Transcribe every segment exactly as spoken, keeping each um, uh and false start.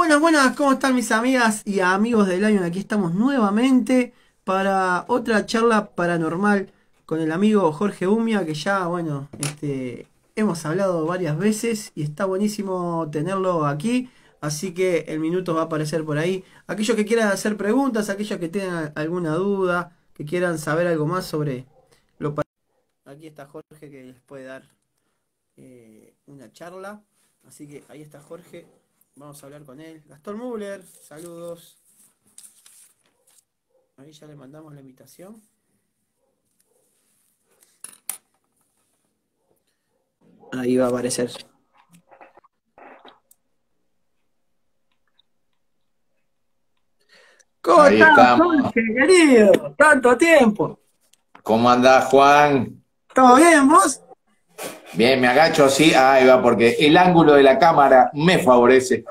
Buenas, buenas, ¿cómo están mis amigas y amigos del Lion? Aquí estamos nuevamente para otra charla paranormal con el amigo Jorge Umia, que ya, bueno, este, hemos hablado varias veces y está buenísimo tenerlo aquí, así que el minuto va a aparecer por ahí. Aquellos que quieran hacer preguntas, aquellos que tengan alguna duda, que quieran saber algo más sobre lo paranormal. Aquí está Jorge que les puede dar eh, una charla, así que ahí está Jorge. Vamos a hablar con él. Gastón Müller, saludos. Ahí ya le mandamos la invitación. Ahí va a aparecer. ¿Cómo Ahí estás, estamos. Jorge, querido? Tanto tiempo. ¿Cómo andás, Juan? ¿Todo bien, vos? Bien, me agacho así. Ahí va, porque el ángulo de la cámara me favorece.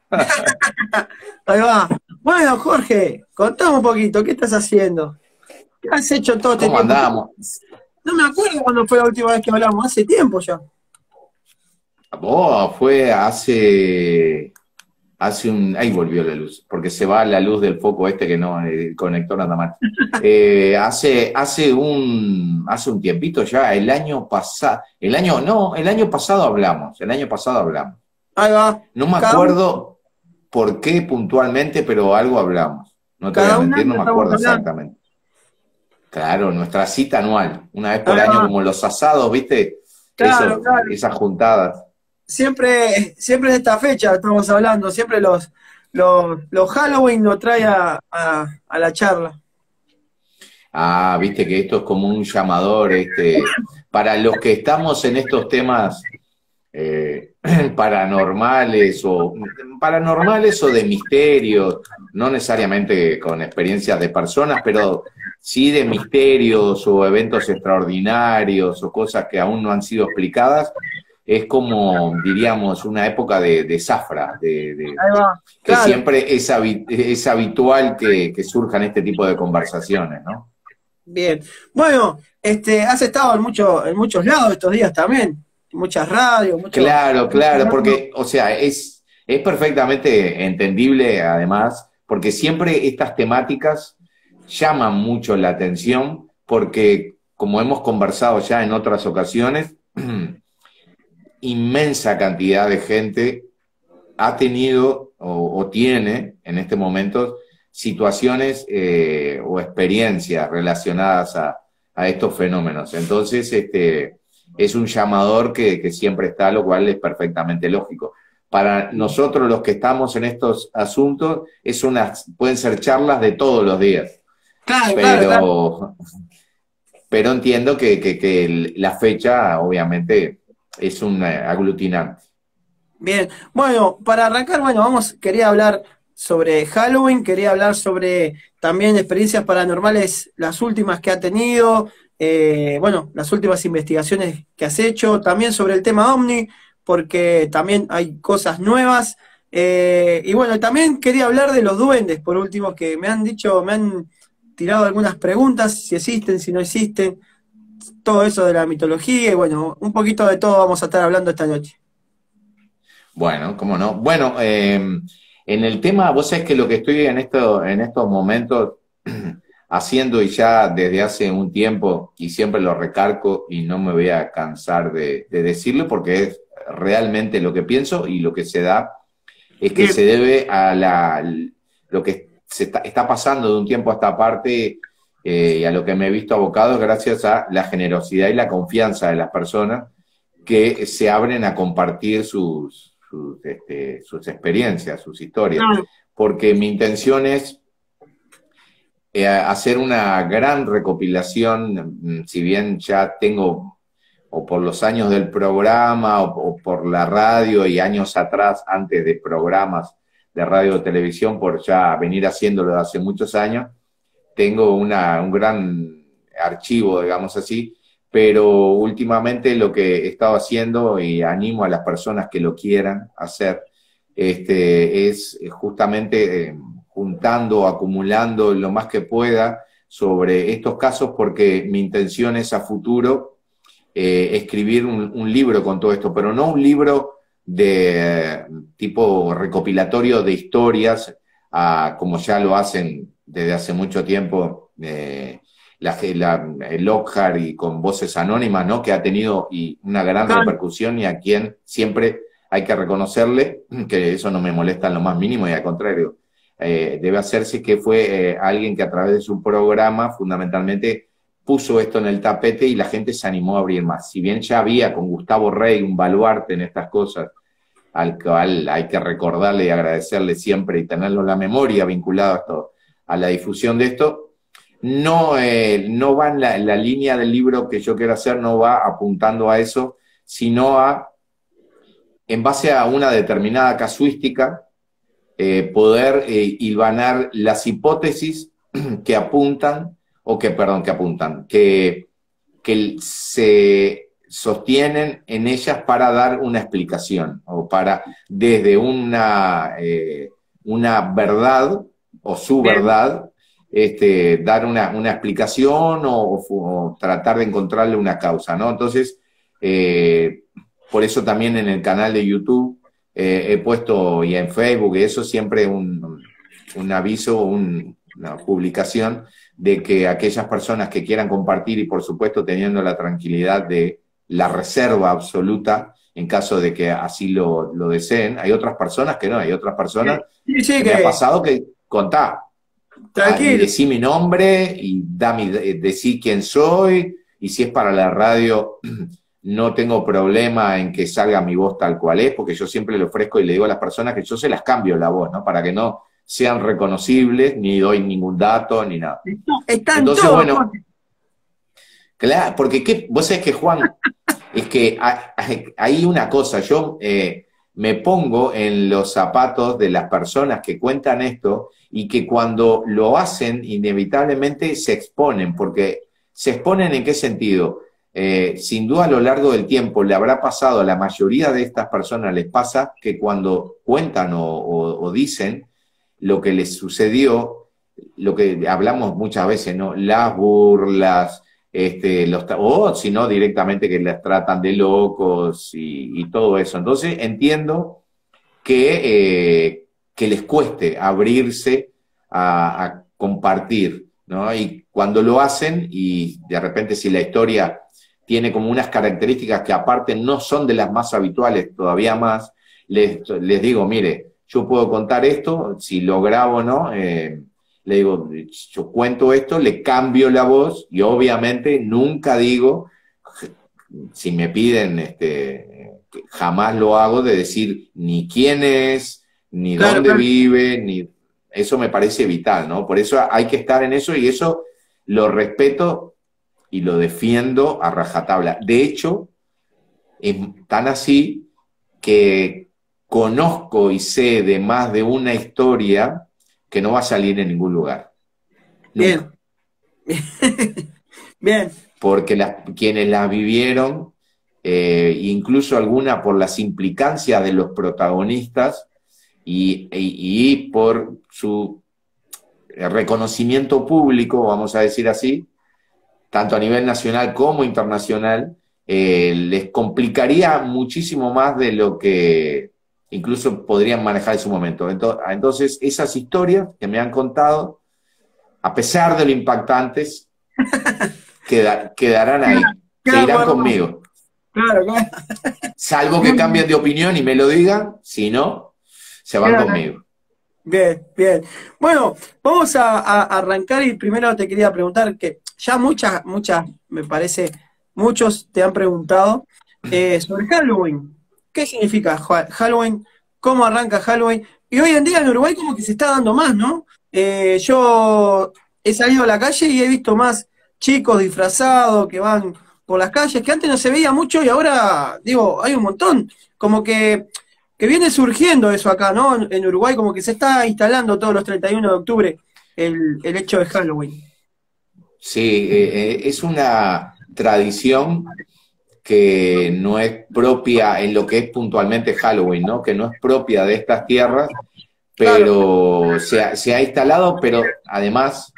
Ahí va. Bueno, Jorge, contame un poquito, ¿qué estás haciendo? ¿Qué has hecho todo este ¿Cómo tiempo? andamos? No me acuerdo cuándo fue la última vez que hablamos, hace tiempo ya. Vos fue hace, hace un... Ahí volvió la luz, porque se va la luz del foco este que no, el conector anda mal. Eh, hace, hace un, hace un tiempito ya, el año pasado, el año, no, el año pasado hablamos, el año pasado hablamos. Ahí va. No me Cada un, acuerdo por qué puntualmente, pero algo hablamos. No te voy a cada un mentir, año no me estamos acuerdo hablando. exactamente. Claro, nuestra cita anual, una vez por Ahí año, va. como los asados, ¿viste? Claro, Eso, claro. esas juntadas. Siempre, siempre de esta fecha estamos hablando, siempre los, los, los Halloween nos trae a, a, a la charla. Ah, viste que esto es como un llamador, este, para los que estamos en estos temas eh, paranormales o paranormales o de misterio, no necesariamente con experiencias de personas, pero sí de misterios o eventos extraordinarios o cosas que aún no han sido explicadas. Es como, diríamos, una época de, de zafra, de, de- Ahí va, que claro, siempre es, habi- es habitual que, que surjan este tipo de conversaciones, ¿no? bien. Bueno, este, has estado en, mucho, en muchos lados estos días también, muchas radios, muchos... Claro, claro, porque, o sea, es, es perfectamente entendible además, porque siempre estas temáticas llaman mucho la atención, porque como hemos conversado ya en otras ocasiones, inmensa cantidad de gente ha tenido o, o tiene en este momento situaciones eh, o experiencias relacionadas a, a, estos fenómenos. Entonces, este, es un llamador que, que siempre está, lo cual es perfectamente lógico. Para nosotros los que estamos en estos asuntos, es unas, pueden ser charlas de todos los días, Claro, claro, claro. pero, pero entiendo que, que, que la fecha obviamente es un aglutinante. Bien. Bueno, para arrancar, bueno, vamos, quería hablar sobre Halloween, quería hablar sobre también experiencias paranormales, las últimas que ha tenido, eh, bueno, las últimas investigaciones que has hecho, también sobre el tema OVNI, porque también hay cosas nuevas. Eh, y bueno, también quería hablar de los duendes, por último, que me han dicho, me han tirado algunas preguntas, si existen, si no existen, todo eso de la mitología, y bueno, un poquito de todo vamos a estar hablando esta noche. Bueno, cómo no. Bueno, eh, en el tema, vos sabés que lo que estoy en, esto, en estos momentos haciendo y ya desde hace un tiempo, y siempre lo recalco y no me voy a cansar de, de decirlo porque es realmente lo que pienso y lo que se da, es que Bien. se debe a la, lo que se está, está pasando de un tiempo a esta parte eh, y a lo que me he visto abocado es gracias a la generosidad y la confianza de las personas que se abren a compartir sus, sus, este, sus experiencias, sus historias. Claro. Porque mi intención es eh, hacer una gran recopilación, mm, si bien ya tengo, o por los años del programa, o, o por la radio, y años atrás, antes de programas de radio o televisión, por ya venir haciéndolo de hace muchos años, tengo una, un gran archivo, digamos así, pero últimamente lo que he estado haciendo, y animo a las personas que lo quieran hacer, este, es justamente eh, juntando, acumulando lo más que pueda sobre estos casos, porque mi intención es a futuro eh, escribir un, un libro con todo esto, pero no un libro de tipo recopilatorio de historias, a, como ya lo hacen desde hace mucho tiempo, eh, la, la, el Lockhart y con Voces Anónimas, ¿no? Que ha tenido y una gran Claro. repercusión y a quien siempre hay que reconocerle, que eso no me molesta en lo más mínimo y al contrario, eh, debe hacerse, que fue eh, alguien que a través de su programa fundamentalmente puso esto en el tapete y la gente se animó a abrir más. Si bien ya había con Gustavo Rey un baluarte en estas cosas, al cual hay que recordarle y agradecerle siempre y tenerlo en la memoria vinculado a, esto, a la difusión de esto, no, eh, no va en la, en la línea del libro que yo quiero hacer, no va apuntando a eso, sino a, en base a una determinada casuística, eh, poder eh, hilvanar las hipótesis que apuntan, o que, perdón, que apuntan, que, que se sostienen en ellas para dar una explicación, o para, desde una, eh, una verdad, o su Bien. verdad, este, dar una, una explicación o, o, o tratar de encontrarle una causa, ¿no? Entonces, eh, por eso también en el canal de YouTube eh, he puesto, y en Facebook, y eso siempre un, un aviso, un, una publicación, de que aquellas personas que quieran compartir, y por supuesto teniendo la tranquilidad de la reserva absoluta, en caso de que así lo, lo deseen, hay otras personas que no, hay otras personas Sí, sí, que, que me ha pasado que contá, tranquilo. y decí mi nombre, y da mi, decí quién soy, y si es para la radio, no tengo problema en que salga mi voz tal cual es, porque yo siempre le ofrezco y le digo a las personas que yo se las cambio la voz, ¿no? Para que no sean reconocibles, ni doy ningún dato, ni nada. Están Entonces, todos. bueno, claro, porque ¿qué? Vos sabés que, Juan, es que hay, hay una cosa, yo eh, me pongo en los zapatos de las personas que cuentan esto y que cuando lo hacen inevitablemente se exponen, porque se exponen ¿en qué sentido? Eh, sin duda a lo largo del tiempo le habrá pasado, a la mayoría de estas personas les pasa que cuando cuentan o, o, o dicen lo que les sucedió, lo que hablamos muchas veces, ¿no? Las burlas, este, los, o si no, directamente que les tratan de locos y, y todo eso. Entonces entiendo que, eh, que les cueste abrirse a, a compartir, ¿no? Y cuando lo hacen, y de repente si la historia tiene como unas características que aparte no son de las más habituales, todavía más, les, les digo, mire, yo puedo contar esto, si lo grabo o no, eh, le digo, yo cuento esto, le cambio la voz y obviamente nunca digo, si me piden, este, jamás lo hago de decir ni quién es, ni Claro, dónde claro. vive, ni eso me parece vital, ¿no? Por eso hay que estar en eso y eso lo respeto y lo defiendo a rajatabla. De hecho, es tan así que conozco y sé de más de una historia que no va a salir en ningún lugar. Nunca. Bien. Bien. Porque las, quienes las vivieron, eh, incluso alguna por las implicancias de los protagonistas y, y, y por su reconocimiento público, vamos a decir así, tanto a nivel nacional como internacional, eh, les complicaría muchísimo más de lo que incluso podrían manejar en su momento. Entonces, esas historias que me han contado, a pesar de lo impactantes, queda, quedarán ahí, Claro, seguirán bueno, conmigo. claro, claro. Salvo que cambien de opinión y me lo digan, si no, se van Claro. conmigo. Bien, bien. Bueno, vamos a, a arrancar y primero te quería preguntar que ya muchas, muchas, me parece, muchos te han preguntado eh, sobre Halloween. ¿Qué significa Ja- Halloween? ¿Cómo arranca Halloween? Y hoy en día en Uruguay como que se está dando más, ¿no? Eh, yo he salido a la calle y he visto más chicos disfrazados que van por las calles, que antes no se veía mucho y ahora, digo, hay un montón. Como que que viene surgiendo eso acá, ¿no? En, en Uruguay como que se está instalando todos los treinta y uno de octubre el, el hecho de Halloween. Sí, eh, eh, es una tradición que no es propia en lo que es puntualmente Halloween, ¿no? Que no es propia de estas tierras, pero se ha, se ha instalado, pero además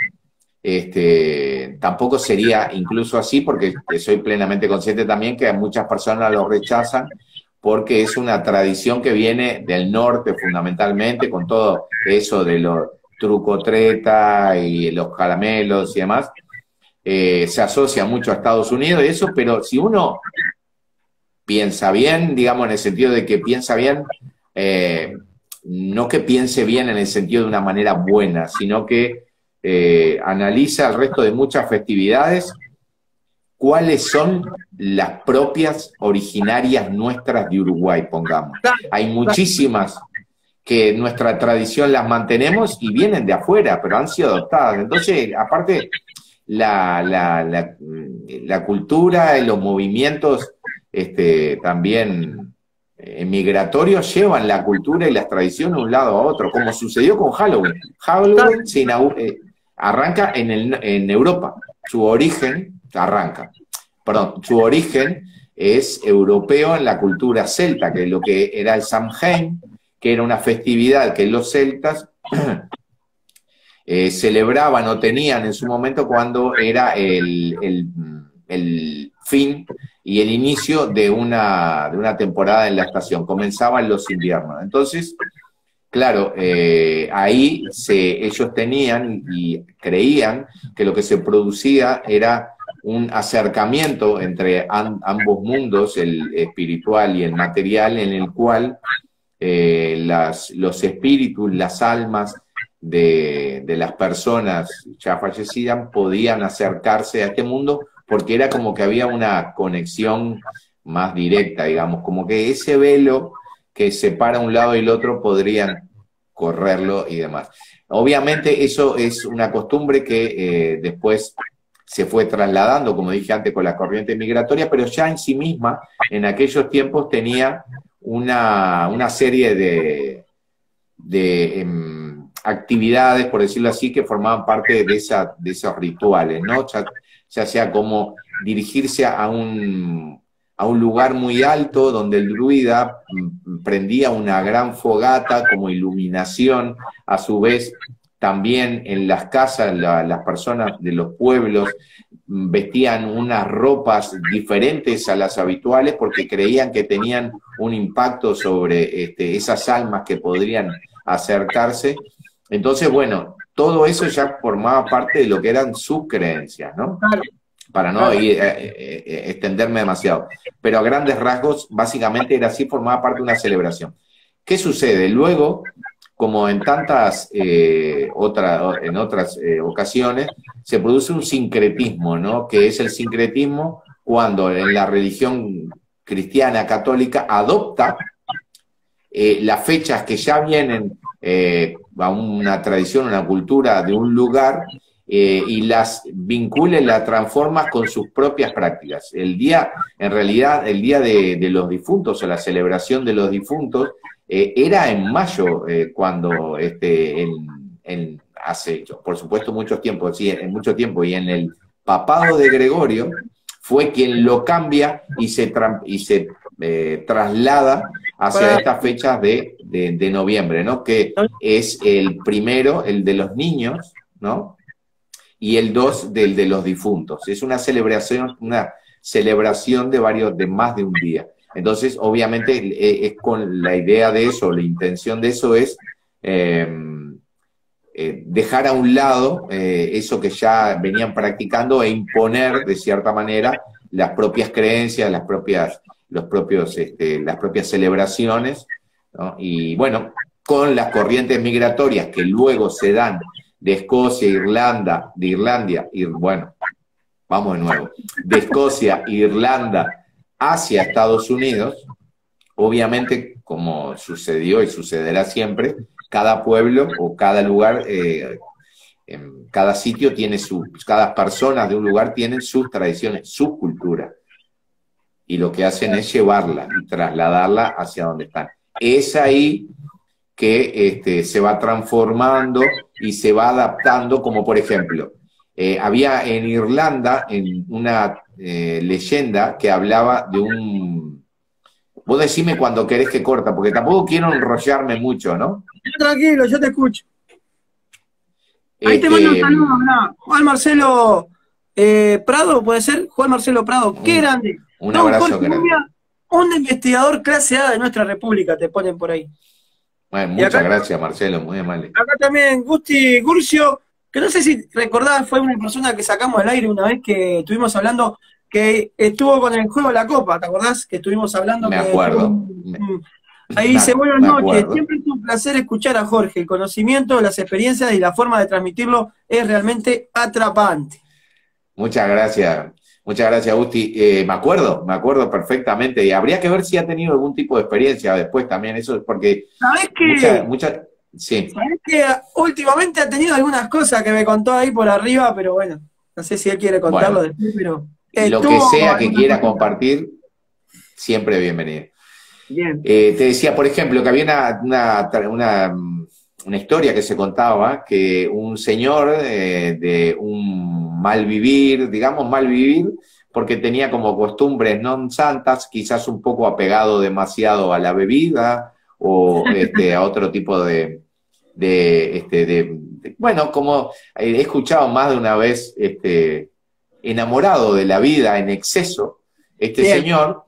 este, tampoco sería incluso así, porque soy plenamente consciente también que muchas personas lo rechazan porque es una tradición que viene del norte fundamentalmente, con todo eso de los truco-treta y los caramelos y demás. Eh, se asocia mucho a Estados Unidos y eso, pero si uno piensa bien, digamos en el sentido de que piensa bien, eh, no que piense bien en el sentido de una manera buena, sino que eh, analiza el resto de muchas festividades, cuáles son las propias originarias nuestras de Uruguay, pongamos. Hay muchísimas que nuestra tradición las mantenemos y vienen de afuera, pero han sido adoptadas. Entonces, aparte, la, la, la, la cultura y los movimientos este, también eh, migratorios llevan la cultura y las tradiciones de un lado a otro, como sucedió con Halloween. Halloween se eh, arranca en, el, en Europa, su origen arranca, perdón, su origen es europeo en la cultura celta, que es lo que era el Samhain, que era una festividad que los celtas eh, celebraban o tenían en su momento cuando era el, el, el fin y el inicio de una, de una temporada en la estación. Comenzaban los inviernos. Entonces, claro, eh, ahí se, ellos tenían y creían que lo que se producía era un acercamiento entre an, ambos mundos, el espiritual y el material, en el cual eh, las, los espíritus, las almas de, de las personas ya fallecidas podían acercarse a este mundo, porque era como que había una conexión más directa, digamos, como que ese velo que separa un lado y el otro podrían correrlo y demás. Obviamente eso es una costumbre que eh, después se fue trasladando, como dije antes, con la corriente migratoria, pero ya en sí misma, en aquellos tiempos, tenía una, una serie de, de um, actividades, por decirlo así, que formaban parte de, esa, de esos rituales, ¿no? Ya, ya sea como dirigirse a un, a un lugar muy alto donde el druida prendía una gran fogata como iluminación, a su vez también en las casas la, las personas de los pueblos vestían unas ropas diferentes a las habituales porque creían que tenían un impacto sobre este, esas almas que podrían acercarse. Entonces, bueno, todo eso ya formaba parte de lo que eran sus creencias, ¿no? Claro. Para no ir, eh, eh, extenderme demasiado. Pero a grandes rasgos, básicamente era así, formaba parte de una celebración. ¿Qué sucede? Luego, como en tantas eh, otra, en otras eh, ocasiones, se produce un sincretismo, ¿no? Que es el sincretismo cuando en la religión cristiana católica adopta eh, las fechas que ya vienen eh, a una tradición, una cultura de un lugar, eh, y las vincula y las transforma con sus propias prácticas. El día, en realidad, el día de, de los difuntos o la celebración de los difuntos eh, era en mayo, eh, cuando este, en, en, hace, por supuesto, mucho tiempo, sí, en mucho tiempo, y en el papado de Gregorio fue quien lo cambia y se, y se eh, traslada hacia estas fechas de, de, de noviembre, ¿no? Que es el primero, el de los niños, ¿no? Y el dos del de los difuntos. Es una celebración, una celebración de varios, de más de un día. Entonces, obviamente, es con la idea de eso, la intención de eso es eh, eh, dejar a un lado eh, eso que ya venían practicando e imponer, de cierta manera, las propias creencias, las propias, los propios, este, las propias celebraciones, ¿no? Y bueno, con las corrientes migratorias que luego se dan de Escocia, Irlanda, de Irlandia, y bueno, vamos de nuevo, de Escocia, Irlanda, hacia Estados Unidos, obviamente, como sucedió y sucederá siempre, cada pueblo o cada lugar, eh, en cada sitio tiene su, cada persona de un lugar tienen sus tradiciones, su cultura, y lo que hacen es llevarla y trasladarla hacia donde están. Es ahí que este, se va transformando y se va adaptando, como por ejemplo, eh, había en Irlanda en una eh, leyenda que hablaba de un... Vos decime cuando querés que corta, porque tampoco quiero enrollarme mucho, ¿no? Tranquilo, yo te escucho. Ahí este, te mando un saludo, mirá. Juan Marcelo eh, Prado, ¿puede ser? Juan Marcelo Prado, qué un, grande. Un abrazo grande. Un investigador clase A de nuestra república, te ponen por ahí. Bueno, Y muchas acá, gracias, Marcelo, muy amable. acá también Gusti Gurcio, que no sé si recordás, fue una persona que sacamos al aire una vez que estuvimos hablando, que estuvo con el juego de la Copa, ¿te acordás? Que estuvimos hablando Me que tuvo acuerdo, un- me, un- ahí me dice, ac- buenas me noches, acuerdo. siempre es un placer escuchar a Jorge, el conocimiento, las experiencias y la forma de transmitirlo es realmente atrapante. Muchas gracias, muchas gracias, Gusti. Eh, me acuerdo, me acuerdo perfectamente. Y habría que ver si ha tenido algún tipo de experiencia después también. Eso es porque ¿Sabés muchas, que, muchas, sí. sabés que últimamente ha tenido algunas cosas que me contó ahí por arriba, pero bueno, no sé si él quiere contarlo Bueno, después, pero lo que estuvo sea que algunas quiera cositas. compartir, siempre bienvenido. Bien. Eh, te decía, por ejemplo, que había una, una, una, una historia que se contaba que un señor eh, de un mal vivir, digamos mal vivir, porque tenía como costumbres non santas, quizás un poco apegado demasiado a la bebida o este, a otro tipo de, de, este, de, de bueno, como he escuchado más de una vez, este, enamorado de la vida en exceso, este Bien. señor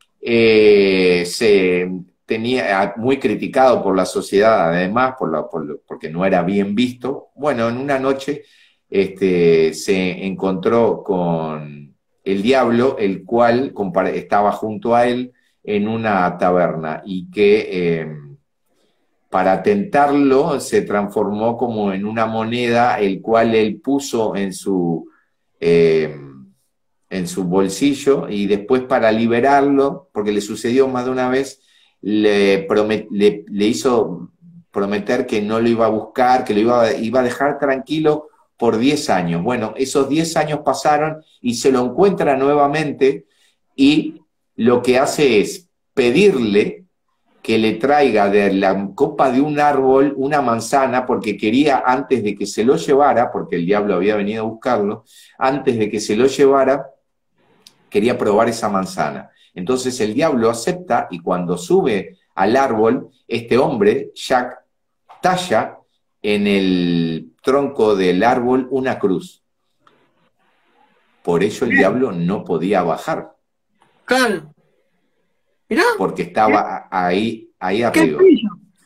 eh, se tenía muy criticado por la sociedad, además, por la, por lo, porque no era bien visto. Bueno, en una noche este, se encontró con el diablo, el cual estaba junto a él en una taberna y que eh, para tentarlo se transformó como en una moneda, el cual él puso en su... Eh, en su bolsillo y después para liberarlo, porque le sucedió más de una vez, le, promet, le, le hizo prometer que no lo iba a buscar, que lo iba, iba a dejar tranquilo por diez años. Bueno, esos diez años pasaron y se lo encuentra nuevamente y lo que hace es pedirle que le traiga de la copa de un árbol una manzana, porque quería, antes de que se lo llevara, porque el diablo había venido a buscarlo, antes de que se lo llevara, quería probar esa manzana. Entonces el diablo acepta y cuando sube al árbol, este hombre, Jack, talla en el tronco del árbol una cruz. Por ello el Bien. diablo no podía bajar, Claro. Mirá, porque qué, estaba ahí, ahí qué arriba. pillo.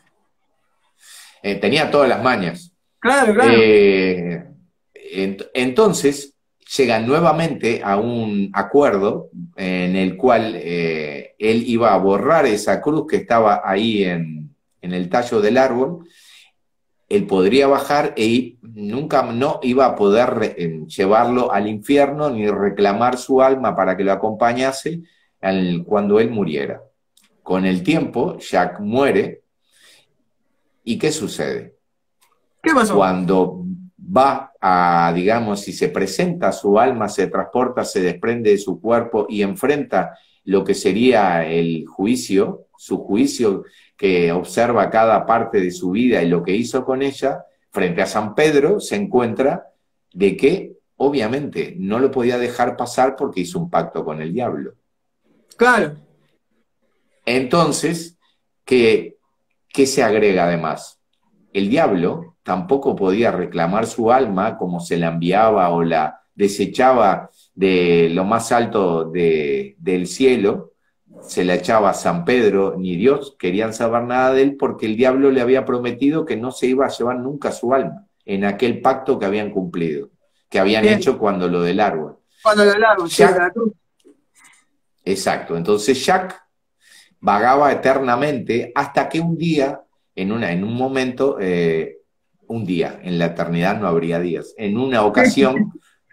Eh, tenía todas las mañas. Claro, claro. Eh, ent entonces llegan nuevamente a un acuerdo en el cual eh, él iba a borrar esa cruz que estaba ahí en, en el tallo del árbol. Él podría bajar e nunca no iba a poder eh, llevarlo al infierno ni reclamar su alma para que lo acompañase al, cuando él muriera. Con el tiempo, Jack muere. ¿Y qué sucede? ¿Qué pasó? Cuando va a, digamos, si se presenta su alma, se transporta, se desprende de su cuerpo y enfrenta lo que sería el juicio, su juicio que observa cada parte de su vida y lo que hizo con ella, frente a San Pedro se encuentra de que obviamente no lo podía dejar pasar porque hizo un pacto con el diablo. Claro. Entonces, ¿qué, qué se agrega además? El diablo tampoco podía reclamar su alma como se la enviaba o la desechaba de lo más alto de, del cielo, se la echaba a San Pedro, ni Dios querían saber nada de él porque el diablo le había prometido que no se iba a llevar nunca su alma en aquel pacto que habían cumplido, que habían Bien. hecho cuando lo del árbol. Cuando lo largo, sí, Jack, la cruz. exacto, entonces Jack vagaba eternamente hasta que un día, en, una, en un momento, eh, un día, en la eternidad no habría días, en una ocasión,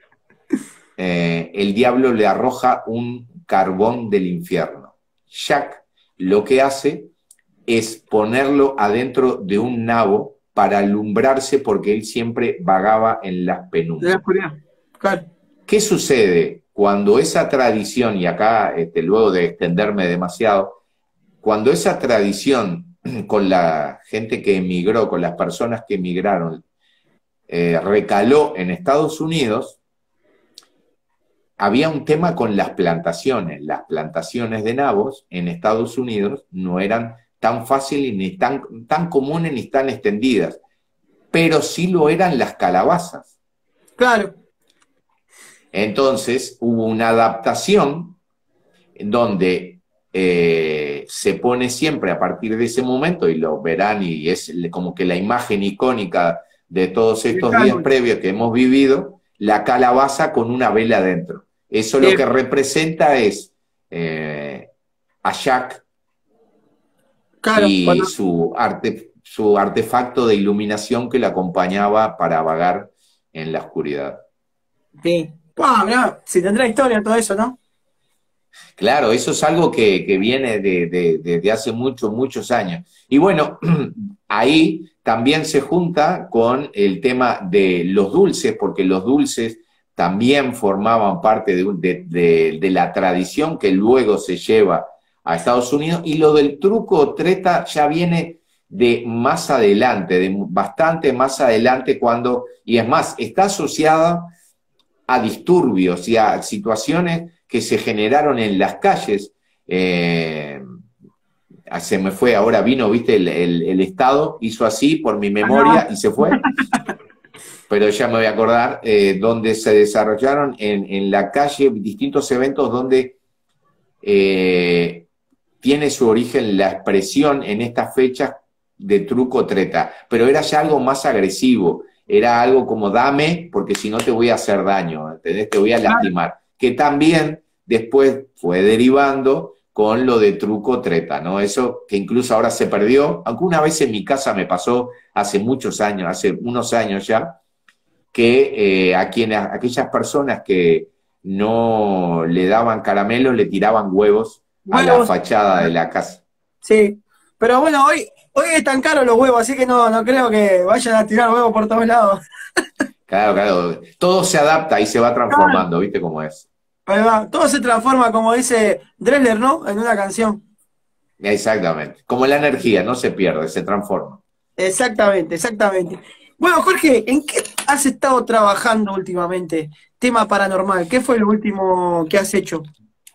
eh, el diablo le arroja un carbón del infierno. Jack lo que hace es ponerlo adentro de un nabo para alumbrarse porque él siempre vagaba en las De la penumbras. oscuridad. Claro. ¿Qué sucede cuando esa tradición, y acá este, luego de extenderme demasiado, cuando esa tradición con la gente que emigró, con las personas que emigraron, eh, recaló en Estados Unidos, había un tema con las plantaciones. Las plantaciones de nabos en Estados Unidos no eran tan fáciles, ni tan, tan comunes, ni tan extendidas, pero sí lo eran las calabazas. Claro. Entonces hubo una adaptación en donde eh, se pone siempre a partir de ese momento, y lo verán, y es como que la imagen icónica de todos estos días previos que hemos vivido, la calabaza con una vela adentro. Eso lo que representa es eh, a Jack claro, y cuando... su, arte, su artefacto de iluminación que le acompañaba para vagar en la oscuridad. Sí. Wow, mirá, si tendrá historia todo eso, ¿no? Claro, eso es algo que, que viene de, de, de, de hace muchos, muchos años. Y bueno, ahí también se junta con el tema de los dulces, porque los dulces también formaban parte de, de, de, de la tradición que luego se lleva a Estados Unidos, y lo del truco o treta ya viene de más adelante, de bastante más adelante, cuando, y es más, está asociada a disturbios y a situaciones que se generaron en las calles. Eh, se me fue, ahora vino, viste, el, el, el Estado hizo así por mi memoria y se fue. Pero ya me voy a acordar, eh, donde se desarrollaron en, en la calle distintos eventos donde eh, tiene su origen la expresión en estas fechas de truco treta, pero era ya algo más agresivo, era algo como dame, porque si no te voy a hacer daño, ¿entendés? Te voy a lastimar, que también después fue derivando con lo de truco treta, ¿no? Eso que incluso ahora se perdió, aunque una vez en mi casa me pasó hace muchos años, hace unos años ya, que eh, a, quienes, a aquellas personas que no le daban caramelos le tiraban huevos, huevos a la fachada de la casa. Sí, pero bueno, hoy, hoy están caros los huevos, así que no, no creo que vayan a tirar huevos por todos lados. Claro, claro, todo se adapta y se va transformando, claro. ¿Viste cómo es? Ahí va, todo se transforma, como dice Drexler, ¿no? En una canción. Exactamente, como la energía, no se pierde, se transforma. Exactamente, exactamente. Bueno, Jorge, ¿en qué has estado trabajando últimamente? Tema paranormal, ¿qué fue lo último que has hecho?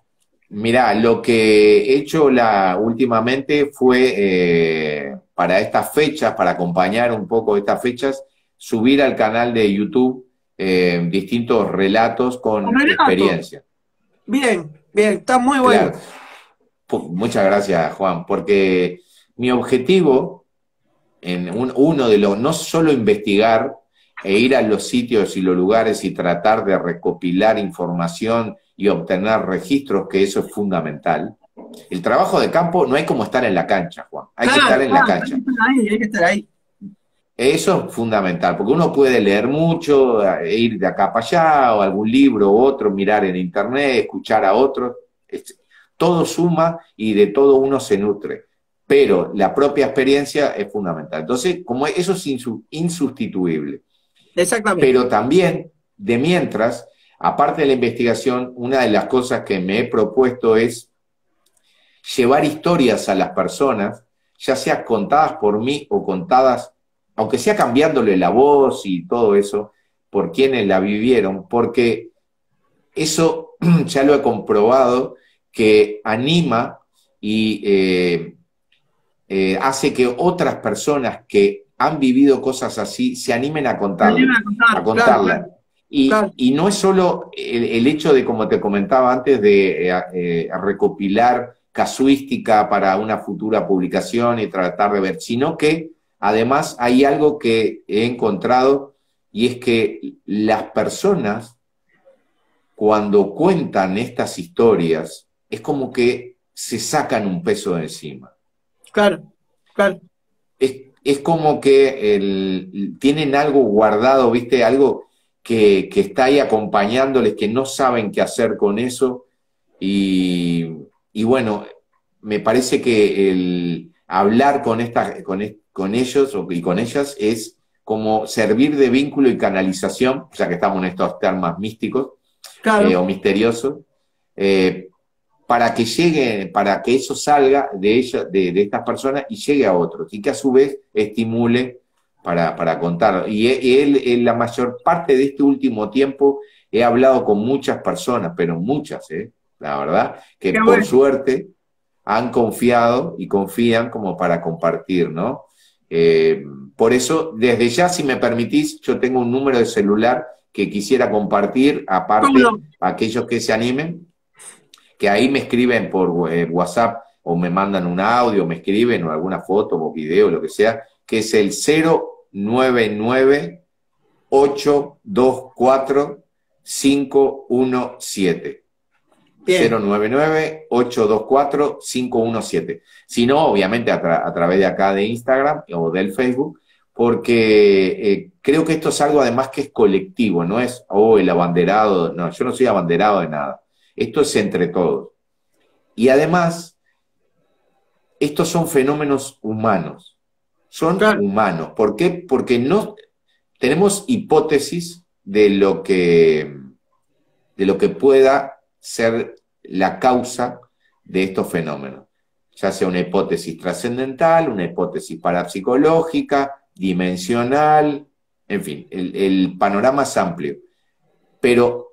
Mirá, lo que he hecho la, últimamente fue, eh, para estas fechas, para acompañar un poco estas fechas, subir al canal de YouTube eh, distintos relatos con ¿Relato? experiencia. Bien, bien, está muy bueno. Claro. Muchas gracias, Juan, porque mi objetivo, en un, uno de los, no solo investigar e ir a los sitios y los lugares y tratar de recopilar información y obtener registros, que eso es fundamental. El trabajo de campo no hay como estar en la cancha, Juan. Hay claro, que estar en claro, la cancha. Hay que estar ahí, hay que estar ahí. Eso es fundamental, porque uno puede leer mucho, ir de acá para allá, o algún libro u otro, mirar en internet, escuchar a otros. Todo suma y de todo uno se nutre. Pero la propia experiencia es fundamental. Entonces, como eso es insustituible. Exactamente. Pero también, de mientras, aparte de la investigación, una de las cosas que me he propuesto es llevar historias a las personas, ya sea contadas por mí o contadas, aunque sea cambiándole la voz y todo eso, por quienes la vivieron, porque eso ya lo he comprobado, que anima y eh, eh, hace que otras personas que han vivido cosas así se animen a contarla. A, contar, a contarla. Claro, y, claro. y no es solo el, el hecho de, como te comentaba antes, de eh, eh, recopilar casuística para una futura publicación y tratar de ver, sino que además hay algo que he encontrado, y es que las personas, cuando cuentan estas historias, es como que se sacan un peso de encima. Claro, claro. Es, es como que el, tienen algo guardado, ¿viste? Algo que, que está ahí acompañándoles, que no saben qué hacer con eso. Y, y bueno, me parece que el hablar con, esta, con, con ellos y con ellas es como servir de vínculo y canalización, ya que estamos en estos temas místicos, claro. eh, o misteriosos, eh, para que llegue, para que eso salga de, ella, de, de estas personas y llegue a otros, y que a su vez estimule para, para contar. Y él, en la mayor parte de este último tiempo he hablado con muchas personas, pero muchas, ¿eh? La verdad, que Qué por bueno. suerte han confiado y confían como para compartir, ¿no? Eh, por eso, desde ya, si me permitís, yo tengo un número de celular que quisiera compartir, aparte, a aquellos que se animen, que ahí me escriben por eh, WhatsApp o me mandan un audio, me escriben o alguna foto o video, lo que sea, que es el cero nueve nueve ocho dos cuatro cinco uno siete. cero nueve nueve ocho dos cuatro cinco uno siete. Si no, obviamente a, tra a través de acá de Instagram o del Facebook, porque eh, creo que esto es algo además que es colectivo, no es, oh, el abanderado, no, yo no soy abanderado de nada. Esto es entre todos. Y además, estos son fenómenos humanos, son Claro. humanos. ¿Por qué? Porque no tenemos hipótesis de lo que, de lo que pueda ser la causa de estos fenómenos, ya sea una hipótesis trascendental, una hipótesis parapsicológica, dimensional, en fin, el, el panorama es amplio. Pero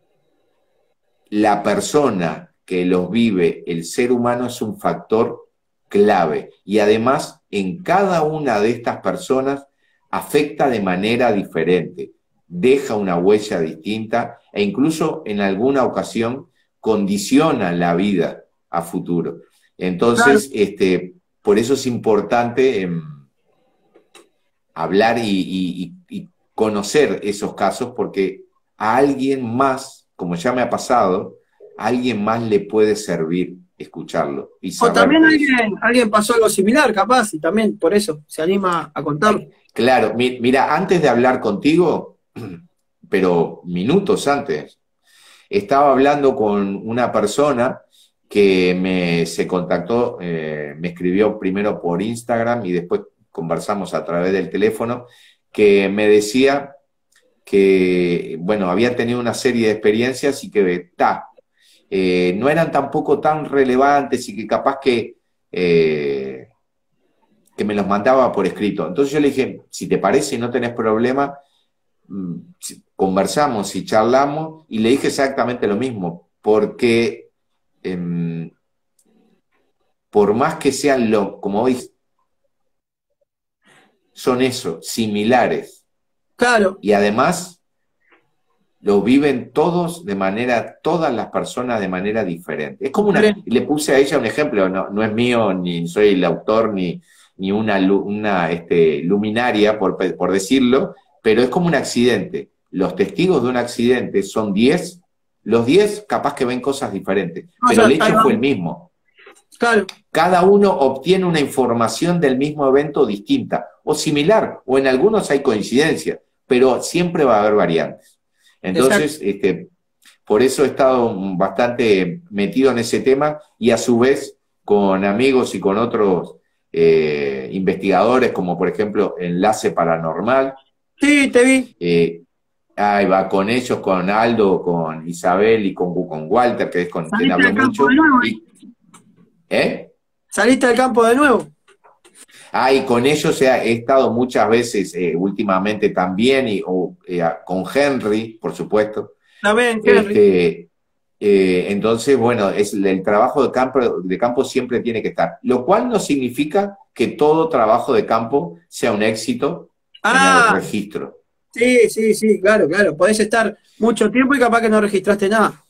la persona que los vive, el ser humano, es un factor clave. Y además, en cada una de estas personas afecta de manera diferente, deja una huella distinta e incluso en alguna ocasión condiciona la vida a futuro. Entonces, claro. este, por eso es importante eh, hablar y, y, y conocer esos casos, porque a alguien más, como ya me ha pasado, a alguien más le puede servir escucharlo. Y o también alguien, alguien pasó algo similar, capaz, y también por eso se anima a contarlo. Claro, mi, mira, antes de hablar contigo, pero minutos antes, estaba hablando con una persona que me, se contactó, eh, me escribió primero por Instagram y después conversamos a través del teléfono, que me decía que, bueno, había tenido una serie de experiencias y que, ta, eh, no eran tampoco tan relevantes y que capaz que, eh, que me los mandaba por escrito. Entonces yo le dije, si te parece y no tenés problema, conversamos y charlamos, y le dije exactamente lo mismo, porque eh, por más que sean, lo, como hoy, son eso, similares. Claro. Y además lo viven todos de manera, todas las personas de manera diferente. Es como una, le puse a ella un ejemplo, no, no es mío, ni soy el autor, ni, ni una, una este, luminaria, por, por decirlo, pero es como un accidente. Los testigos de un accidente son diez, los diez capaz que ven cosas diferentes, o pero sea, el hecho fue el mismo. Claro. Cada uno obtiene una información del mismo evento distinta, o similar, o en algunos hay coincidencia, pero siempre va a haber variantes. Entonces, este, por eso he estado bastante metido en ese tema, y a su vez con amigos y con otros eh, investigadores, como por ejemplo Enlace Paranormal. Sí, te vi. Eh, ahí va, con ellos, con Aldo, con Isabel y con, con Walter, que es con quien hablo mucho. Y, ¿eh? ¿Saliste al campo de nuevo? Ah, y con ellos he, he estado muchas veces, eh, últimamente también, y, o, eh, con Henry, por supuesto. También, Henry. Este, eh, entonces, bueno, es, el trabajo de campo, de campo siempre tiene que estar. Lo cual no significa que todo trabajo de campo sea un éxito ah, en el registro. Sí, sí, sí, claro, claro. Podés estar mucho tiempo y capaz que no registraste nada.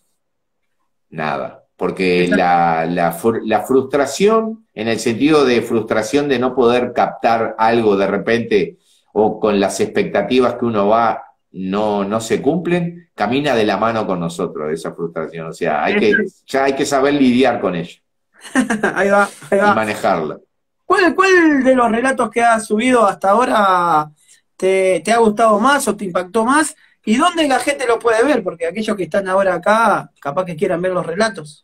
Nada. Porque la, la, la frustración, en el sentido de frustración de no poder captar algo de repente, o con las expectativas que uno va, no, no se cumplen, camina de la mano con nosotros esa frustración. O sea, hay que, ya hay que saber lidiar con ello. Ahí va, ahí va. Y manejarla. ¿Cuál, ¿Cuál de los relatos que has subido hasta ahora te, te ha gustado más o te impactó más? ¿Y dónde la gente lo puede ver? Porque aquellos que están ahora acá, capaz que quieran ver los relatos.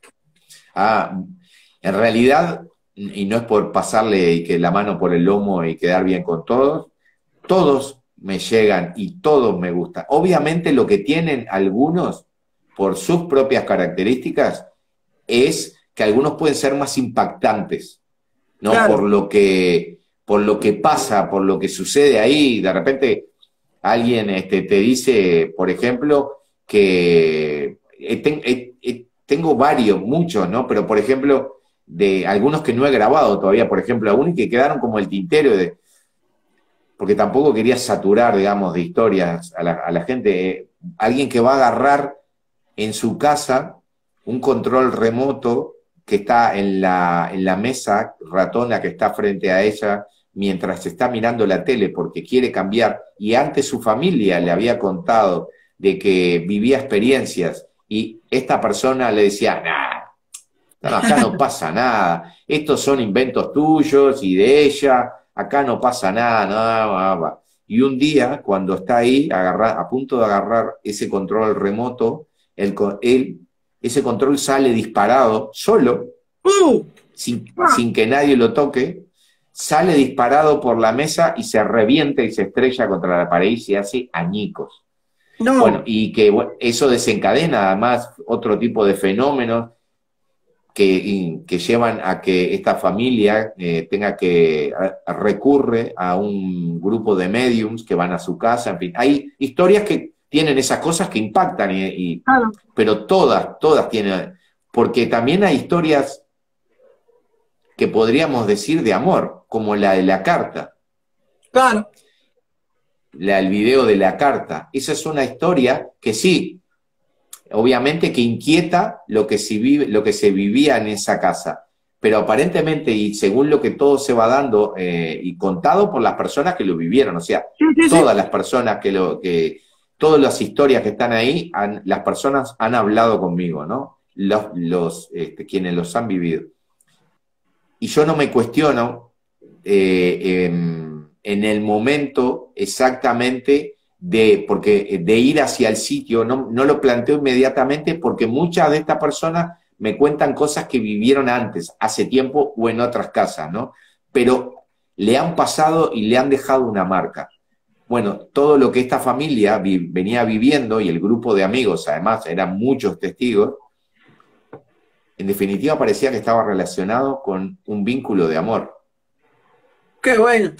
Ah, en realidad, y no es por pasarle que la mano por el lomo y quedar bien con todos, todos me llegan y todos me gustan. Obviamente lo que tienen algunos, por sus propias características, es que algunos pueden ser más impactantes, ¿no? Claro. Por lo que, por lo que pasa, por lo que sucede ahí. De repente alguien este, te dice, por ejemplo, que eh, ten, eh, eh, tengo varios, muchos, ¿no? Pero, por ejemplo, de algunos que no he grabado todavía, por ejemplo, algunos que quedaron como el tintero, de, porque tampoco quería saturar, digamos, de historias a la, a la gente. Eh, alguien que va a agarrar en su casa un control remoto que está en la, en la mesa ratona que está frente a ella mientras está mirando la tele porque quiere cambiar, y antes su familia le había contado de que vivía experiencias y esta persona le decía, nah, no, acá no pasa nada, estos son inventos tuyos y de ella, acá no pasa nada, nada, nada. Y un día, cuando está ahí agarra, a punto de agarrar ese control remoto, el, él, ese control sale disparado, solo, uh, sin, ah. sin que nadie lo toque, sale disparado por la mesa y se revienta y se estrella contra la pared y se hace añicos. No. Bueno, y que bueno, eso desencadena además otro tipo de fenómenos que, que llevan a que esta familia eh, tenga que a, recurre a un grupo de mediums que van a su casa, en fin. Hay historias que tienen esas cosas que impactan, y, y, claro. pero todas, todas tienen, porque también hay historias que podríamos decir de amor, como la de la carta. Claro. La, el video de la carta. Esa es una historia que sí, obviamente que inquieta lo que, se vive, lo que se vivía en esa casa, pero aparentemente, y según lo que todo se va dando, eh, y contado por las personas que lo vivieron, o sea, sí, sí, todas sí. las personas que lo, que, todas las historias que están ahí, han, las personas han hablado conmigo, ¿no? Los, los, este, quienes los han vivido. Y yo no me cuestiono eh, eh, en el momento exactamente de, porque, de ir hacia el sitio, no, no lo planteo inmediatamente porque muchas de estas personas me cuentan cosas que vivieron antes, hace tiempo o en otras casas, ¿no? Pero le han pasado y le han dejado una marca. Bueno, todo lo que esta familia vi, venía viviendo, y el grupo de amigos, además, eran muchos testigos, en definitiva parecía que estaba relacionado con un vínculo de amor. ¡Qué bueno!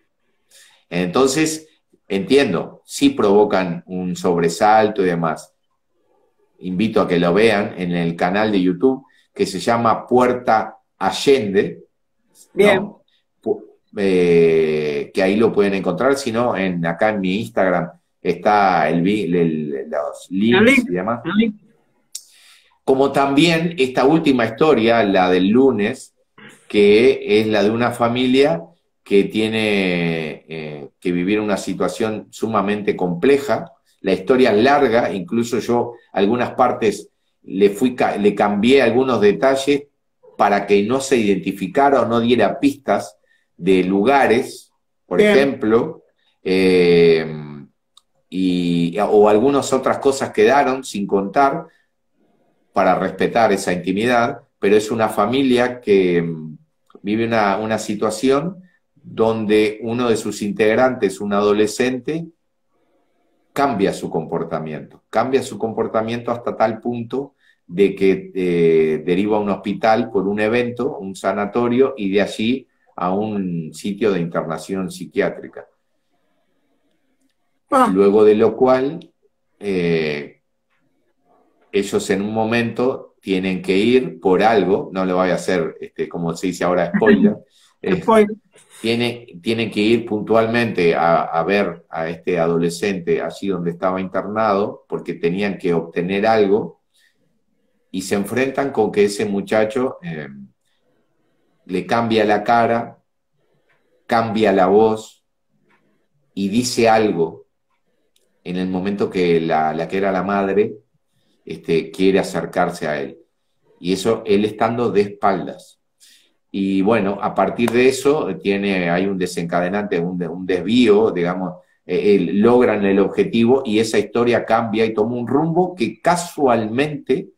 Entonces, entiendo, sí provocan un sobresalto y demás. Invito a que lo vean en el canal de YouTube, que se llama Puerta Allende. Bien. ¿No? Eh, que ahí lo pueden encontrar, si no, en, acá en mi Instagram está el, el, los links link, y demás. Como también esta última historia, la del lunes, que es la de una familia que tiene eh, que vivir una situación sumamente compleja. La historia es larga, incluso yo algunas partes le, fui, le cambié algunos detalles para que no se identificara o no diera pistas de lugares, por Bien. ejemplo, eh, y, o algunas otras cosas quedaron sin contar para respetar esa intimidad, pero es una familia que vive una, una situación donde uno de sus integrantes, un adolescente, cambia su comportamiento, cambia su comportamiento hasta tal punto de que eh, deriva a un hospital por un evento, un sanatorio, y de allí a un sitio de internación psiquiátrica. Ah. Luego de lo cual, eh, ellos en un momento tienen que ir por algo, no lo voy a hacer, este, como se dice ahora, spoiler, eh, tienen, tienen que ir puntualmente a, a ver a este adolescente allí donde estaba internado, porque tenían que obtener algo, y se enfrentan con que ese muchacho eh, le cambia la cara, cambia la voz, y dice algo en el momento que la, la que era la madre este, quiere acercarse a él. Y eso él estando de espaldas. Y bueno, a partir de eso tiene, hay un desencadenante, un, un desvío, digamos, eh, logran el objetivo y esa historia cambia y toma un rumbo que casualmente,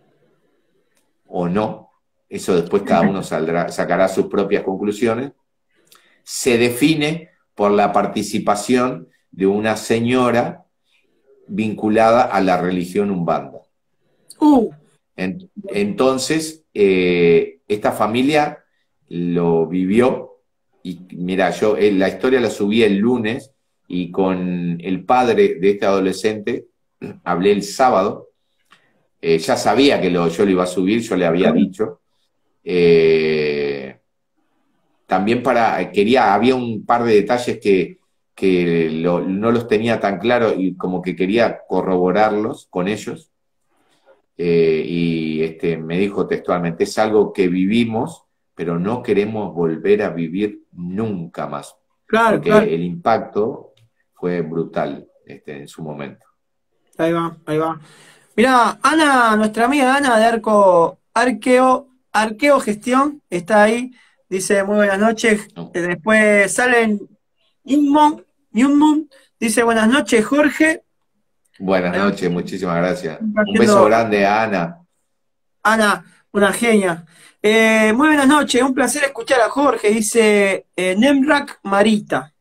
o no, eso después cada uno saldrá, sacará sus propias conclusiones, se define por la participación de una señora vinculada a la religión Umbanda. Uh. En, entonces, eh, esta familia lo vivió, y mira, yo eh, la historia la subí el lunes, y con el padre de este adolescente hablé el sábado, eh, ya sabía que lo, yo lo iba a subir, yo le había dicho, eh, también para, quería, había un par de detalles que, que lo, no los tenía tan claro y como que quería corroborarlos con ellos. eh, y este, me dijo textualmente, es algo que vivimos, pero no queremos volver a vivir nunca más, Claro, porque claro. el impacto fue brutal este, en su momento. Ahí va, ahí va. Mirá, Ana, nuestra amiga Ana de Arco, Arqueo, Arqueo Gestión, está ahí. Dice muy buenas noches. ¿No? Eh, Después salen Newman, Newman, dice buenas noches, Jorge. Buenas Ahí va, noches, muchísimas gracias. Un beso haciendo grande a Ana. Ana, una genia. Eh, muy buenas noches, un placer escuchar a Jorge, dice eh, Nemrak Marita.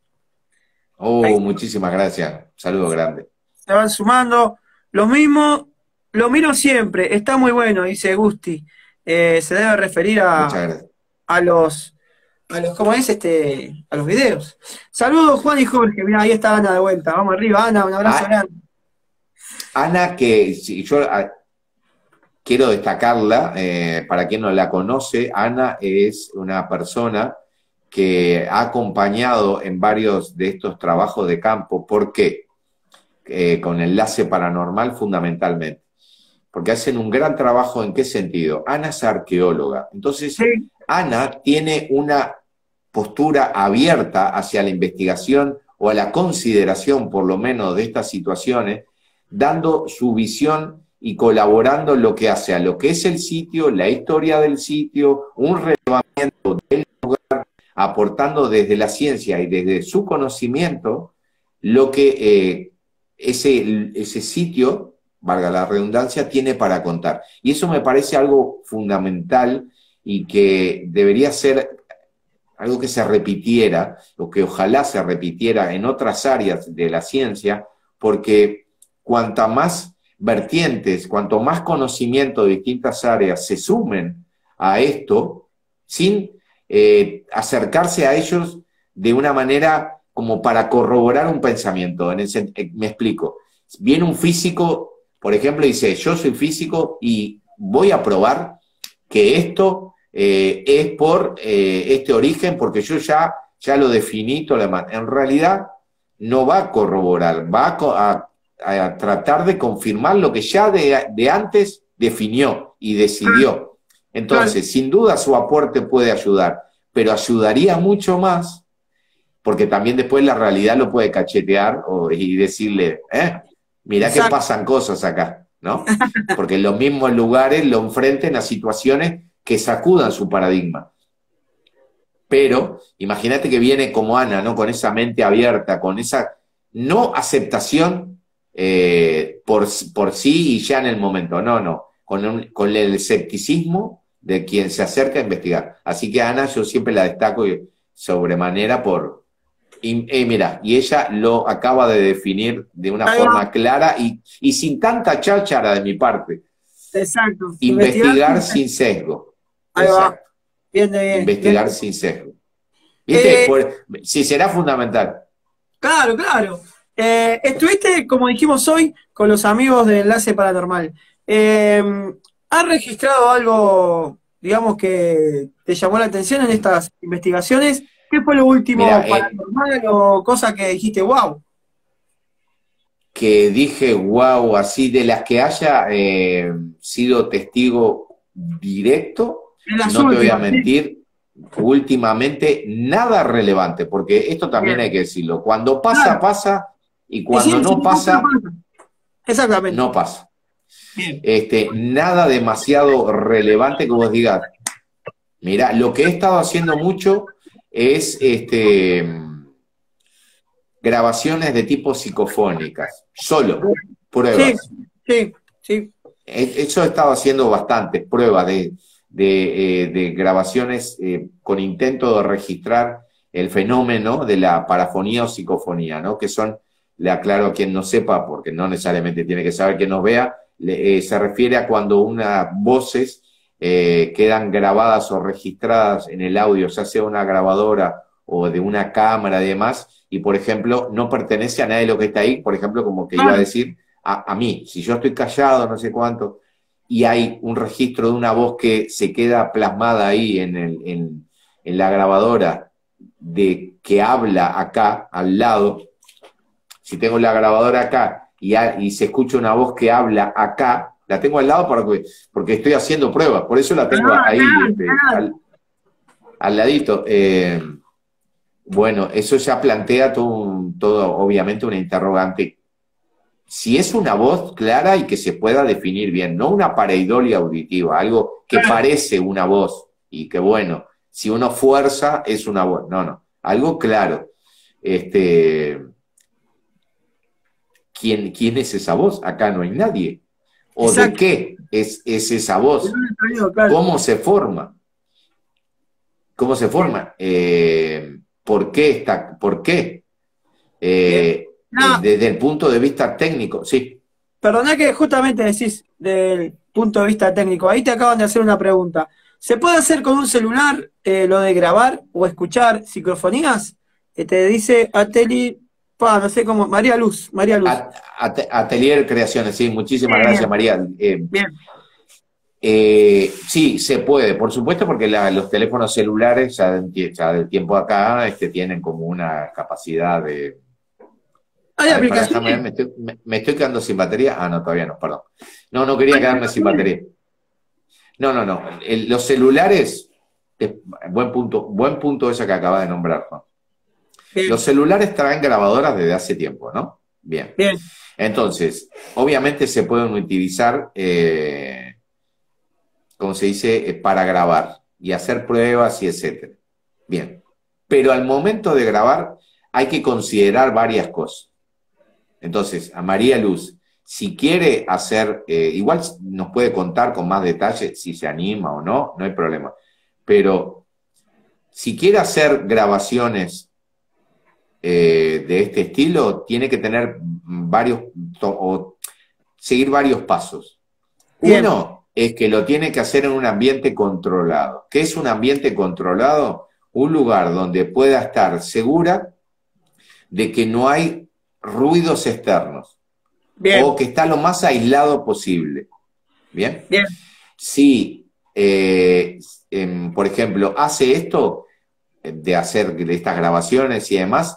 Ahí Oh, muchísimas gracias. Saludo grande. se van sumando. Lo mismo, lo miro siempre, está muy bueno, dice Gusti. Eh, se debe referir a, Muchas gracias. a los, a los, ¿cómo es este? A los videos. Saludos Juan y Jorge, mira, ahí está Ana de vuelta. Vamos arriba, Ana, un abrazo A- grande. Ana, que si yo a- quiero destacarla, eh, para quien no la conoce, Ana es una persona que ha acompañado en varios de estos trabajos de campo. ¿Por qué? Eh, con Enlace Paranormal fundamentalmente. Porque hacen un gran trabajo. ¿En qué sentido? Ana es arqueóloga. Entonces, Sí, Ana tiene una postura abierta hacia la investigación o a la consideración, por lo menos, de estas situaciones, dando su visión y colaborando lo que hace a lo que es el sitio, la historia del sitio, un relevamiento del lugar, aportando desde la ciencia y desde su conocimiento lo que eh, ese, ese sitio, valga la redundancia, tiene para contar. Y eso me parece algo fundamental y que debería ser algo que se repitiera, o que ojalá se repitiera en otras áreas de la ciencia, porque cuanta más vertientes, cuanto más conocimiento de distintas áreas se sumen a esto, sin eh, acercarse a ellos de una manera como para corroborar un pensamiento. En el, me explico. Viene un físico, por ejemplo, y dice, yo soy físico y voy a probar que esto eh, es por eh, este origen, porque yo ya, ya lo definí. Todo lo demás. En realidad no va a corroborar, va a, a a tratar de confirmar lo que ya de, de antes definió y decidió. Entonces, sin duda su aporte puede ayudar, pero ayudaría mucho más, porque también después la realidad lo puede cachetear o, y decirle, eh, mirá que pasan cosas acá, ¿no? Porque en los mismos lugares lo enfrenten a situaciones que sacudan su paradigma. Pero imagínate que viene como Ana, ¿no? Con esa mente abierta, con esa no aceptación Eh, por, por sí y ya en el momento, no, no, con, un, con el escepticismo de quien se acerca a investigar. Así que Ana yo siempre la destaco sobremanera por... Y, eh, mira, y ella lo acaba de definir de una forma clara y, y sin tanta cháchara de mi parte. Exacto. Investigar, Investigar sin sesgo. Ahí Exacto. va. Bien, bien, Investigar bien. sin sesgo. ¿Viste? Eh, por, sí, será fundamental. Claro, claro. Eh, estuviste, como dijimos hoy, con los amigos de Enlace Paranormal. Eh, ¿Has registrado algo, digamos, que te llamó la atención en estas investigaciones? ¿Qué fue lo último Mira, paranormal eh, o cosa que dijiste, wow? Que dije, wow, así de las que haya eh, sido testigo directo, En las no te voy a últimas, sí. mentir, últimamente nada relevante, porque esto también Bien. hay que decirlo. Cuando pasa, Claro. pasa, y Y cuando sí, sí, no pasa, pasa. Exactamente. no pasa. Bien. Este, nada demasiado relevante que vos digas. Mira, lo que he estado haciendo mucho es este, grabaciones de tipo psicofónicas, solo, pruebas. Sí, sí, sí. Eso he estado haciendo bastantes pruebas de, de, eh, de grabaciones eh, con intento de registrar el fenómeno de la parafonía o psicofonía, ¿no? Que son, le aclaro a quien no sepa, porque no necesariamente tiene que saber que nos vea, le, eh, se refiere a cuando unas voces eh, quedan grabadas o registradas en el audio, ya sea una grabadora o de una cámara y demás, y por ejemplo, no pertenece a nadie de lo que está ahí, por ejemplo, como que iba a decir, a, a mí, si yo estoy callado, no sé cuánto, y hay un registro de una voz que se queda plasmada ahí en, el, en, en la grabadora, de que habla acá, al lado, si tengo la grabadora acá, y, a, y se escucha una voz que habla acá, la tengo al lado porque, porque estoy haciendo pruebas, por eso la tengo Ah, ahí, claro, este, claro. al, al ladito. Eh, bueno, eso ya plantea todo, un- todo, obviamente, una interrogante. Si es una voz clara y que se pueda definir bien, no una pareidolia auditiva, algo que Claro. parece una voz y que, bueno, si uno fuerza es una voz. No, no, algo claro. Este, ¿quién, quién es esa voz? Acá no hay nadie. ¿O de Exacto. qué es, es esa voz? Claro. ¿Cómo se forma? ¿Cómo se Bien, forma? Eh, ¿por qué está? ¿Por qué? bien. Eh, eh, No, desde el punto de vista técnico, sí. perdona que justamente decís del punto de vista técnico. Ahí te acaban de hacer una pregunta. ¿Se puede hacer con un celular eh, lo de grabar o escuchar psicofonías? Eh, te dice Ateli, pa, no sé cómo, María Luz, María Luz. At- at- Atelier Creaciones, sí, muchísimas Bien, gracias, María. Eh, bien, eh, sí, se puede, por supuesto, porque la- los teléfonos celulares ya, del tie- ya del tiempo acá este, tienen como una capacidad de... hay A ver, para, déjame ver, aplicaciones. me estoy, me, me estoy quedando sin batería. Ah, no, todavía no, perdón. No, no quería Hay quedarme sin aplicaciones. batería. No, no, no. El- los celulares, eh, buen punto, buen punto ese que acaba de nombrar, Juan. Los Bien, celulares traen grabadoras desde hace tiempo, ¿no? Bien. bien, Entonces, obviamente se pueden utilizar, eh, como se dice, eh, para grabar y hacer pruebas y etcétera. Bien. Pero al momento de grabar hay que considerar varias cosas. Entonces, a María Luz, si quiere hacer, eh, igual nos puede contar con más detalle si se anima o no, no hay problema. Pero si quiere hacer grabaciones eh, de este estilo, tiene que tener varios, o seguir varios pasos. bien, Uno es que lo tiene que hacer en un ambiente controlado. ¿Qué es un ambiente controlado? Un lugar donde pueda estar segura de que no hay ruidos externos o bien, que está lo más aislado posible. ¿Bien? bien, Si, eh, em, por ejemplo, hace esto eh, de hacer de estas grabaciones y demás,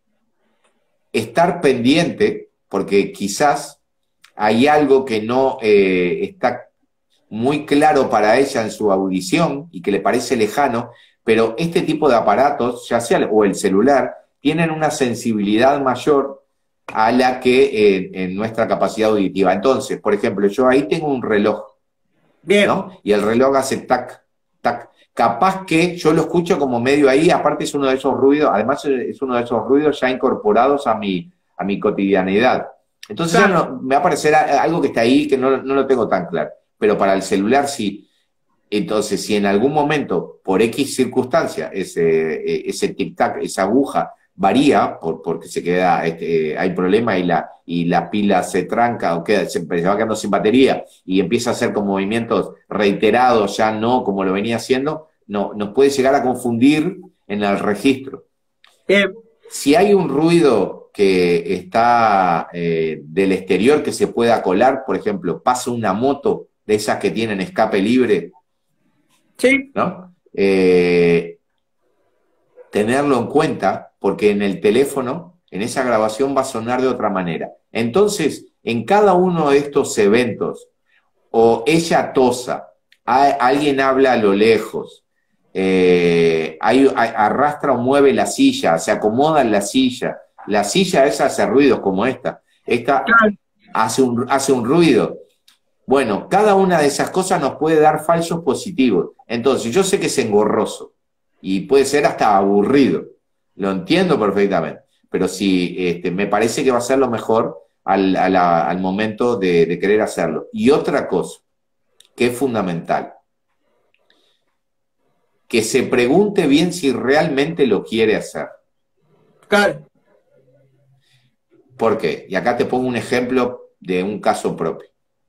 estar pendiente, porque quizás hay algo que no eh, está muy claro para ella en su audición y que le parece lejano, pero este tipo de aparatos, ya sea o el celular, tienen una sensibilidad mayor a la que eh, en nuestra capacidad auditiva. Entonces, por ejemplo, yo ahí tengo un reloj, bien. ¿no? Y el reloj hace tac, tac. Capaz que yo lo escucho como medio ahí, aparte es uno de esos ruidos, además es uno de esos ruidos ya incorporados a mi, a mi cotidianidad. Entonces ya Claro, no, me va a parecer algo que está ahí que no, no lo tengo tan claro. Pero para el celular sí. Entonces, si en algún momento, por X circunstancia, ese, ese tic-tac, esa aguja, varía por, porque se queda, este, hay problema y la, y la pila se tranca o queda, se, se va quedando sin batería y empieza a hacer con movimientos reiterados, ya no como lo venía haciendo, no, nos puede llegar a confundir en el registro. bien, Si hay un ruido que está eh, del exterior que se pueda colar, por ejemplo, pasa una moto de esas que tienen escape libre, sí, ¿no? Eh, tenerlo en cuenta, porque en el teléfono, en esa grabación va a sonar de otra manera. Entonces, en cada uno de estos eventos, o ella tosa, a, alguien habla a lo lejos, eh, hay, hay, arrastra o mueve la silla, se acomoda en la silla, la silla esa hace ruidos como esta, esta claro, hace un, hace un ruido. Bueno, cada una de esas cosas nos puede dar falsos positivos. Entonces, yo sé que es engorroso y puede ser hasta aburrido. Lo entiendo perfectamente. Pero sí, este, me parece que va a ser lo mejor al, a la, al momento de, de querer hacerlo. Y otra cosa que es fundamental, que se pregunte bien si realmente lo quiere hacer. claro, ¿Por qué? Y acá te pongo un ejemplo de un caso propio.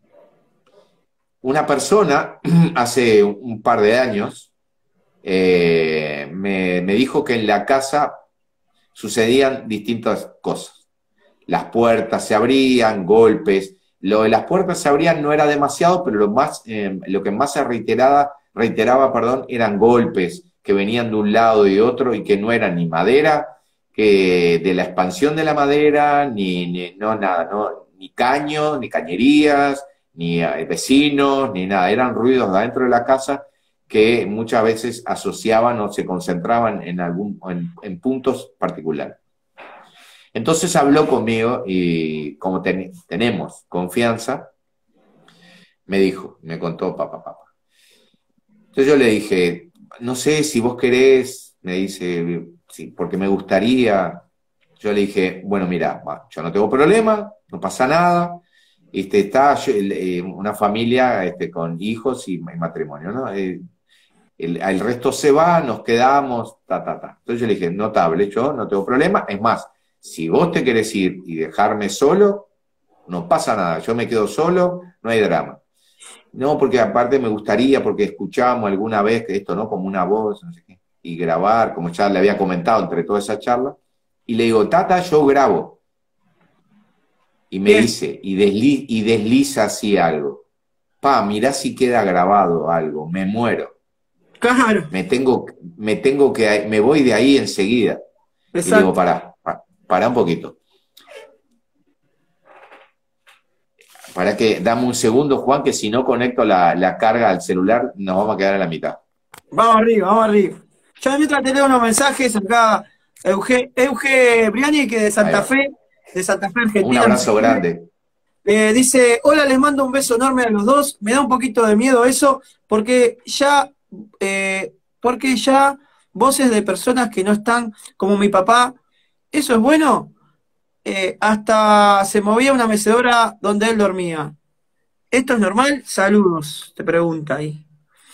Una persona hace un par de años eh, me, me dijo que en la casa sucedían distintas cosas. Las puertas se abrían, golpes. Lo de las puertas se abrían no era demasiado, pero lo, más, eh, lo que más se reiteraba, reiteraba perdón, eran golpes que venían de un lado y de otro y que no eran ni madera, que de la expansión de la madera, ni, ni no nada, no, ni caños, ni cañerías, ni eh, vecinos, ni nada. Eran ruidos de adentro de la casa que muchas veces asociaban o se concentraban en, algún, en, en puntos particulares. Entonces habló conmigo y como ten, tenemos confianza, me dijo, me contó, papá, papá. Entonces yo le dije, no sé si vos querés, me dice, sí, porque me gustaría. Yo le dije, bueno, mira, yo no tengo problema, no pasa nada. Este, está yo, eh, una familia este, con hijos y, y matrimonio, ¿no? Eh, el, el resto se va, nos quedamos, ta, ta, ta. Entonces yo le dije, notable, yo no tengo problema. Es más, si vos te querés ir y dejarme solo, no pasa nada, yo me quedo solo, no hay drama. No, porque aparte me gustaría, porque escuchamos alguna vez que esto, ¿no? Como una voz, no sé qué, y grabar, como ya le había comentado entre toda esa charla, y le digo, Tata, yo grabo. Y me Bien. dice, y, desli y desliza así algo. Pa, mirá si queda grabado algo, me muero. Claro. Me tengo, me tengo que, me voy de ahí enseguida. Exacto. Y le digo, pará, pará un poquito. Para que, dame un segundo, Juan, que si no conecto la, la carga al celular, nos vamos a quedar a la mitad. Vamos arriba, vamos arriba. Yo mientras te leo unos mensajes acá, Euge, Euge Briani, que de Santa Fe, de Santa Fe, Argentina. Un abrazo grande. Eh, dice, hola, les mando un beso enorme a los dos. Me da un poquito de miedo eso, porque ya, eh, porque ya voces de personas que no están, como mi papá, ¿eso es bueno? Eh, hasta se movía una mecedora donde él dormía. ¿Esto es normal? Saludos, te pregunta ahí.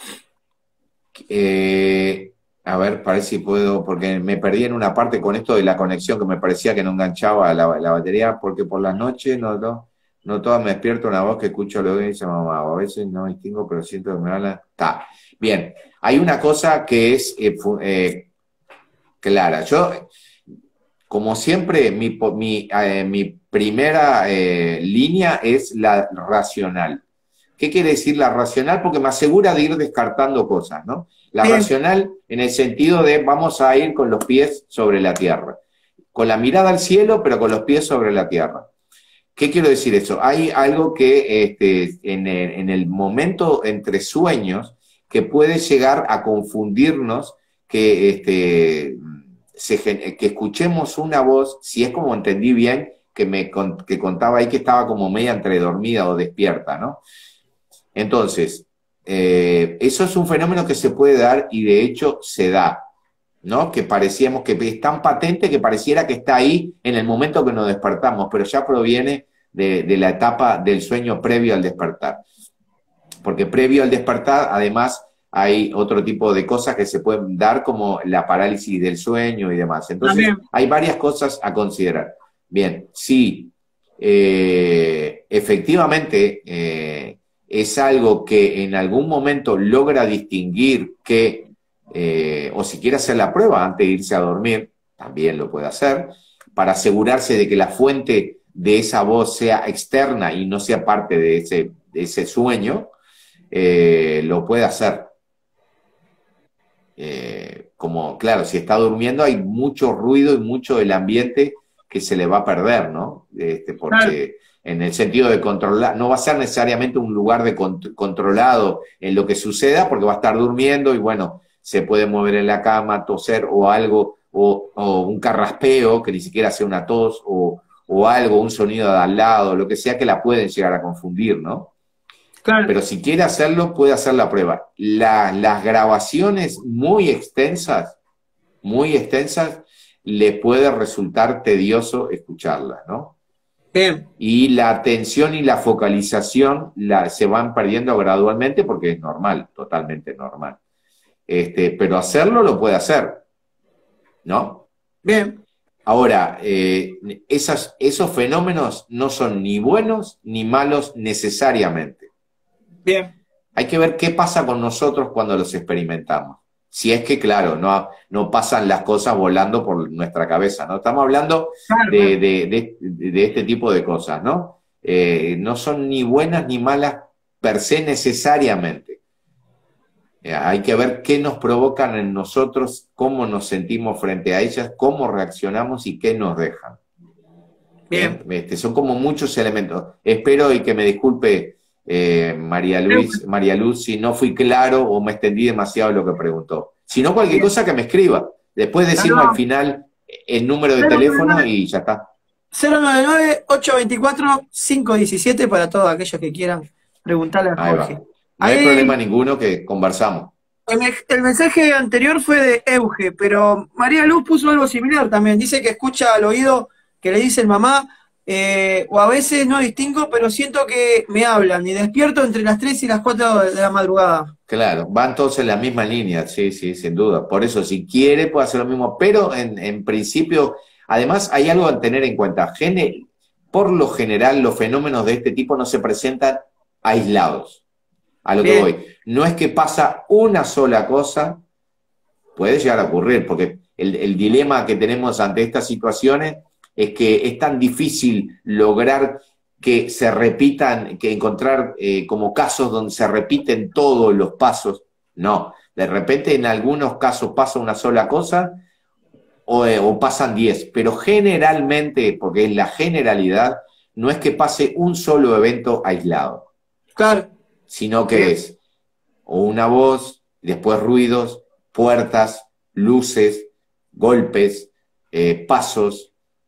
Eh, a ver, parece si puedo, porque me perdí en una parte con esto de la conexión que me parecía que no enganchaba la, la batería, porque por las noches no, no, no todas me despierto una voz que escucho lo que dice mamá, o a veces no distingo, pero siento que me habla. Está. Bien, hay una cosa que es eh, eh, clara. Yo, como siempre, mi, mi, eh, mi primera eh, línea es la racional. ¿Qué quiere decir la racional? Porque me asegura de ir descartando cosas, ¿no? La Bien. racional en el sentido de vamos a ir con los pies sobre la tierra. Con la mirada al cielo, pero con los pies sobre la tierra. ¿Qué quiero decir eso? Hay algo que este, en, el, en el momento entre sueños que puede llegar a confundirnos, que, este, se, que escuchemos una voz, si es como entendí bien, que me que contaba ahí que estaba como media entre dormida o despierta, ¿no? Entonces, eh, eso es un fenómeno que se puede dar y de hecho se da, ¿no? Que parecíamos que es tan patente que pareciera que está ahí en el momento que nos despertamos, pero ya proviene de, de la etapa del sueño previo al despertar. Porque previo al despertar, además, hay otro tipo de cosas que se pueden dar, como la parálisis del sueño y demás. Entonces, También. hay varias cosas a considerar. Bien, sí, eh, efectivamente, eh, es algo que en algún momento logra distinguir que, eh, o si quiere hacer la prueba antes de irse a dormir, también lo puede hacer, para asegurarse de que la fuente de esa voz sea externa y no sea parte de ese, de ese sueño, eh, lo puede hacer. Eh, como, claro, si está durmiendo hay mucho ruido y mucho del ambiente que se le va a perder, ¿no? Este, porque... Claro. En el sentido de controlar, no va a ser necesariamente un lugar de cont controlado en lo que suceda, porque va a estar durmiendo y bueno, se puede mover en la cama, toser o algo, o, o un carraspeo, que ni siquiera sea una tos, o, o algo, un sonido de al lado, lo que sea, que la pueden llegar a confundir, ¿no? Claro. Pero si quiere hacerlo, puede hacer la prueba. La, las grabaciones muy extensas, muy extensas, le puede resultar tedioso escucharlas, ¿no? Bien. Y la atención y la focalización la, se van perdiendo gradualmente porque es normal, totalmente normal. Este, pero hacerlo lo puede hacer, ¿no? Bien. Ahora, eh, esas, esos fenómenos no son ni buenos ni malos necesariamente. Bien. Hay que ver qué pasa con nosotros cuando los experimentamos. Si es que, claro, no, no pasan las cosas volando por nuestra cabeza, ¿no? Estamos hablando de, de, de, de este tipo de cosas, ¿no? Eh, no son ni buenas ni malas per se necesariamente. Eh, hay que ver qué nos provocan en nosotros, cómo nos sentimos frente a ellas, cómo reaccionamos y qué nos dejan. Bien. Este, son como muchos elementos. Espero y que me disculpe eh, María Luis, María Luz, si no fui claro o me extendí demasiado en lo que preguntó. Si no, cualquier cosa que me escriba. Después decimos al final el número de teléfono y ya está. cero nueve nueve, ocho dos cuatro, cinco uno siete para todos aquellos que quieran preguntarle a Ahí Jorge. va. No hay Ahí, problema ninguno que conversamos. el, el mensaje anterior fue de Euge, pero María Luz puso algo similar también. Dice que escucha al oído que le dice el mamá, eh, o a veces no distingo, pero siento que me hablan y despierto entre las tres y las cuatro de la madrugada. Claro, van todos en la misma línea, sí, sí, sin duda. Por eso, si quiere, puede hacer lo mismo, pero en, en principio, además, hay algo a tener en cuenta. Gene, por lo general, los fenómenos de este tipo no se presentan aislados. A lo Bien. que voy. No es que pasa una sola cosa, puede llegar a ocurrir, porque el, el dilema que tenemos ante estas situaciones es que es tan difícil lograr que se repitan, que encontrar eh, como casos donde se repiten todos los pasos. No, de repente en algunos casos pasa una sola cosa o, eh, o pasan diez, pero generalmente, porque es la generalidad, no es que pase un solo evento aislado. Claro. Sino que Bien. es o una voz, después ruidos, puertas, luces, golpes, eh, pasos,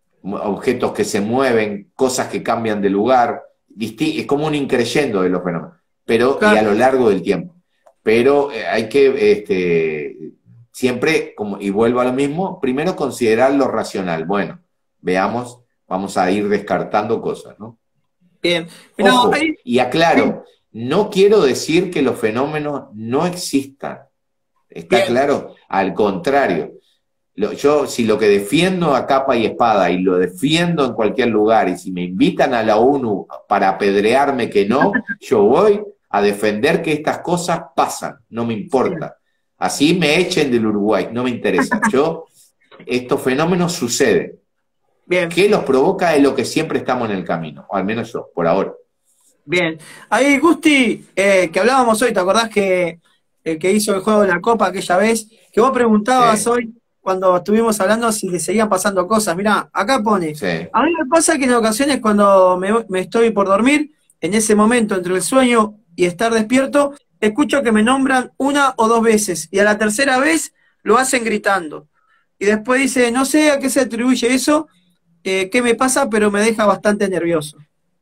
objetos que se mueven, cosas que cambian de lugar, es como un increyendo de los fenómenos, pero claro. y a lo largo del tiempo. Pero eh, hay que este, siempre, como, y vuelvo a lo mismo, primero considerar lo racional. Bueno, veamos, vamos a ir descartando cosas, ¿no? Bien. Ojo, no, hay... y aclaro, no quiero decir que los fenómenos no existan. ¿Está Bien. claro? Al contrario. Yo, si lo que defiendo a capa y espada y lo defiendo en cualquier lugar, y si me invitan a la ONU para apedrearme que no, yo voy a defender que estas cosas pasan, no me importa. Así me echen del Uruguay, no me interesa. Yo, estos fenómenos suceden. Bien. ¿Qué los provoca? Es lo que siempre estamos en el camino, o al menos yo, por ahora. Bien. Ahí, Gusti, eh, que hablábamos hoy, ¿te acordás que el que hizo el juego de la Copa aquella vez? Que vos preguntabas sí. hoy, cuando estuvimos hablando, si le seguían pasando cosas. Mirá, acá pone, sí. a mí me pasa que en ocasiones cuando me, me estoy por dormir, en ese momento entre el sueño y estar despierto, escucho que me nombran una o dos veces, y a la tercera vez lo hacen gritando. Y después dice, no sé a qué se atribuye eso, eh, qué me pasa, pero me deja bastante nervioso.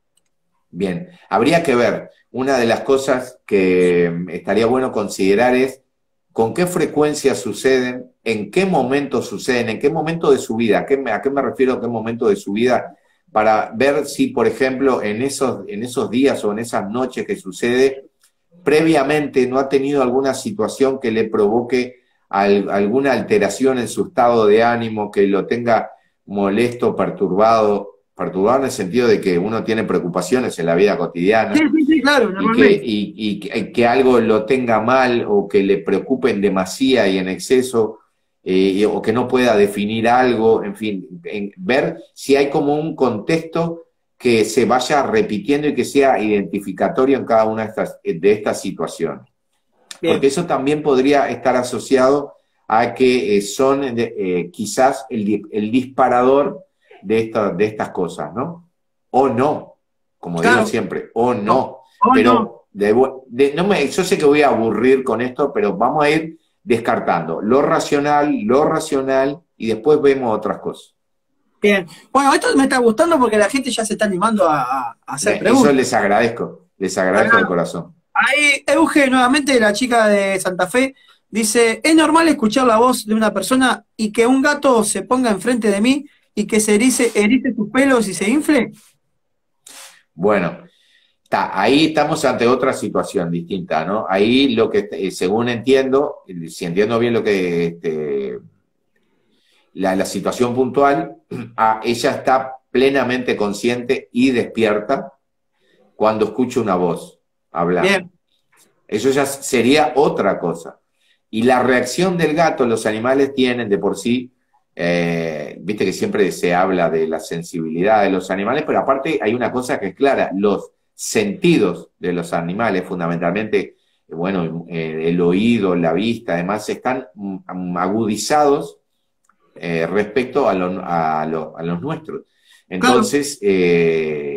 Bien, habría que ver, una de las cosas que estaría bueno considerar es con qué frecuencia suceden, en qué momento suceden, en qué momento de su vida, ¿a qué me, a qué me refiero a qué momento de su vida? Para ver si, por ejemplo, en esos, en esos días o en esas noches que sucede, previamente no ha tenido alguna situación que le provoque al, alguna alteración en su estado de ánimo, que lo tenga molesto, perturbado, perturbado en el sentido de que uno tiene preocupaciones en la vida cotidiana. Sí, sí, sí, claro, y, que, y, y que, que algo lo tenga mal o que le preocupe en demasía y en exceso, eh, o que no pueda definir algo, en fin, en, ver si hay como un contexto que se vaya repitiendo y que sea identificatorio en cada una de estas, de estas situaciones. Bien. Porque eso también podría estar asociado a que eh, son eh, quizás el, el disparador de, esta, de estas cosas, ¿no? O no, como claro. digo siempre, o no. O pero no. De, de, no me, yo sé que voy a aburrir con esto, pero vamos a ir descartando lo racional, lo racional, y después vemos otras cosas. Bien. Bueno, esto me está gustando porque la gente ya se está animando a, a hacer Eso preguntas. Eso les agradezco, les agradezco de corazón. Ahí, Euge, nuevamente, la chica de Santa Fe, dice, ¿es normal escuchar la voz de una persona y que un gato se ponga enfrente de mí y que se erice, erice sus pelos y se infle? Bueno, ta, ahí estamos ante otra situación distinta, ¿no? Ahí lo que, según entiendo, si entiendo bien lo que, este, la, la situación puntual, ah, ella está plenamente consciente y despierta cuando escucha una voz hablar. Bien. Eso ya sería otra cosa. Y la reacción del gato, los animales tienen de por sí, eh, viste que siempre se habla de la sensibilidad de los animales, pero aparte hay una cosa que es clara, los sentidos de los animales, fundamentalmente, bueno, eh, el oído, la vista, además, están agudizados eh, respecto a, lo, a, lo, a los nuestros. Entonces, claro. eh,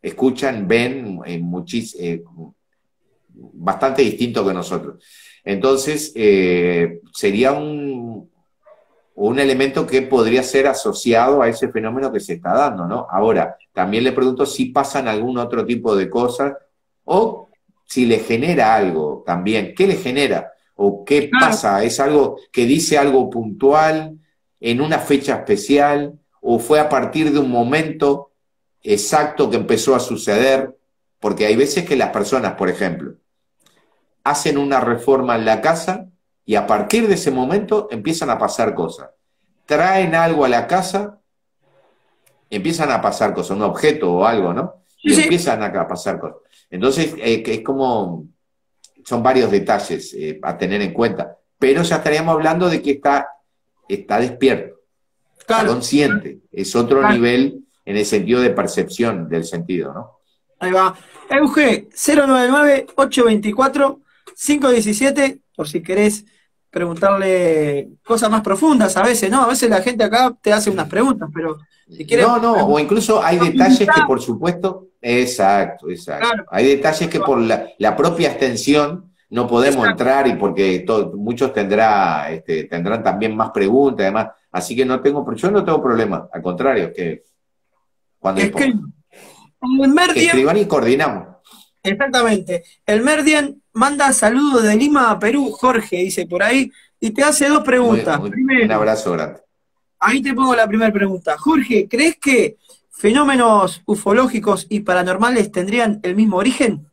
escuchan, ven eh, muchis, eh, bastante distinto que nosotros. Entonces, eh, sería un, un elemento que podría ser asociado a ese fenómeno que se está dando, ¿no? Ahora, también le pregunto si pasan algún otro tipo de cosas o si le genera algo también. ¿Qué le genera? ¿O qué pasa? ¿Es algo que dice algo puntual en una fecha especial? ¿O fue a partir de un momento exacto que empezó a suceder? Porque hay veces que las personas, por ejemplo, hacen una reforma en la casa y a partir de ese momento empiezan a pasar cosas. Traen algo a la casa, empiezan a pasar cosas, un objeto o algo, ¿no? Y Sí, sí. empiezan a pasar cosas. Entonces, eh, es como, son varios detalles eh, a tener en cuenta. Pero ya estaríamos hablando de que está, está despierto, está Claro, consciente. Es otro claro. nivel en el sentido de percepción del sentido, ¿no? Ahí va. Euge, cero nueve nueve, ocho dos cuatro, cinco uno siete, por si querés preguntarle cosas más profundas a veces, ¿no? A veces la gente acá te hace unas preguntas, pero si quieres... No, no, o incluso hay detalles que por supuesto, exacto, exacto. Claro. Hay detalles que por la, la propia extensión no podemos Exacto. entrar y porque to, muchos tendrá, este, tendrán también más preguntas, además, así que no tengo, yo no tengo problema, al contrario, que cuando Escriban. dispongan. El Que Merdian, escriban y coordinamos. exactamente. El Merdian manda saludos de Lima a Perú, Jorge, dice por ahí, y te hace dos Muy, preguntas. muy, un Primero, abrazo grande. ahí te pongo la primera pregunta. Jorge, ¿crees que fenómenos ufológicos y paranormales tendrían el mismo origen?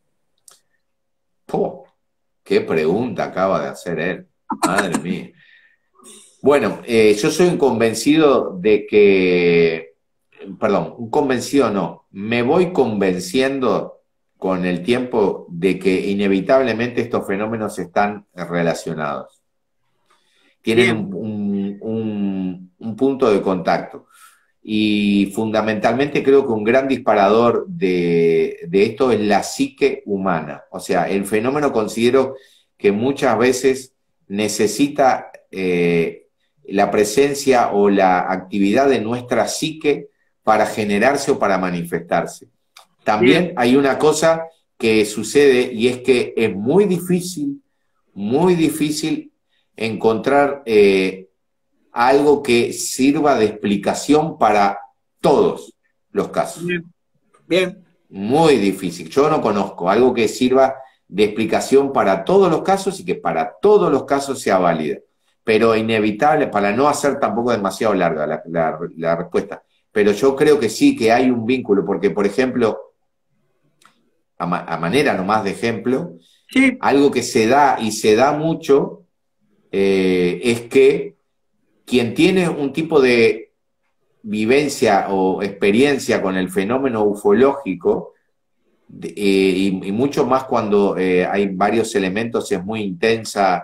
Oh, qué pregunta acaba de hacer él. Madre mía. Bueno, eh, yo soy un convencido de que, perdón, un convencido no, me voy convenciendo con el tiempo de que inevitablemente estos fenómenos están relacionados. Tienen Bien. un, un, un, un punto de contacto. Y fundamentalmente creo que un gran disparador de, de esto es la psique humana. O sea, el fenómeno considero que muchas veces necesita eh, la presencia o la actividad de nuestra psique para generarse o para manifestarse. También Bien. hay una cosa que sucede y es que es muy difícil, muy difícil encontrar eh, algo que sirva de explicación para todos los casos. Bien. Bien. Muy difícil. Yo no conozco algo que sirva de explicación para todos los casos y que para todos los casos sea válida. Pero inevitable, para no hacer tampoco demasiado larga la, la, la respuesta. Pero yo creo que sí, que hay un vínculo, porque, por ejemplo, a, ma a manera nomás de ejemplo, Sí. algo que se da y se da mucho eh, es que quien tiene un tipo de vivencia o experiencia con el fenómeno ufológico, eh, y, y mucho más cuando eh, hay varios elementos, es muy intensa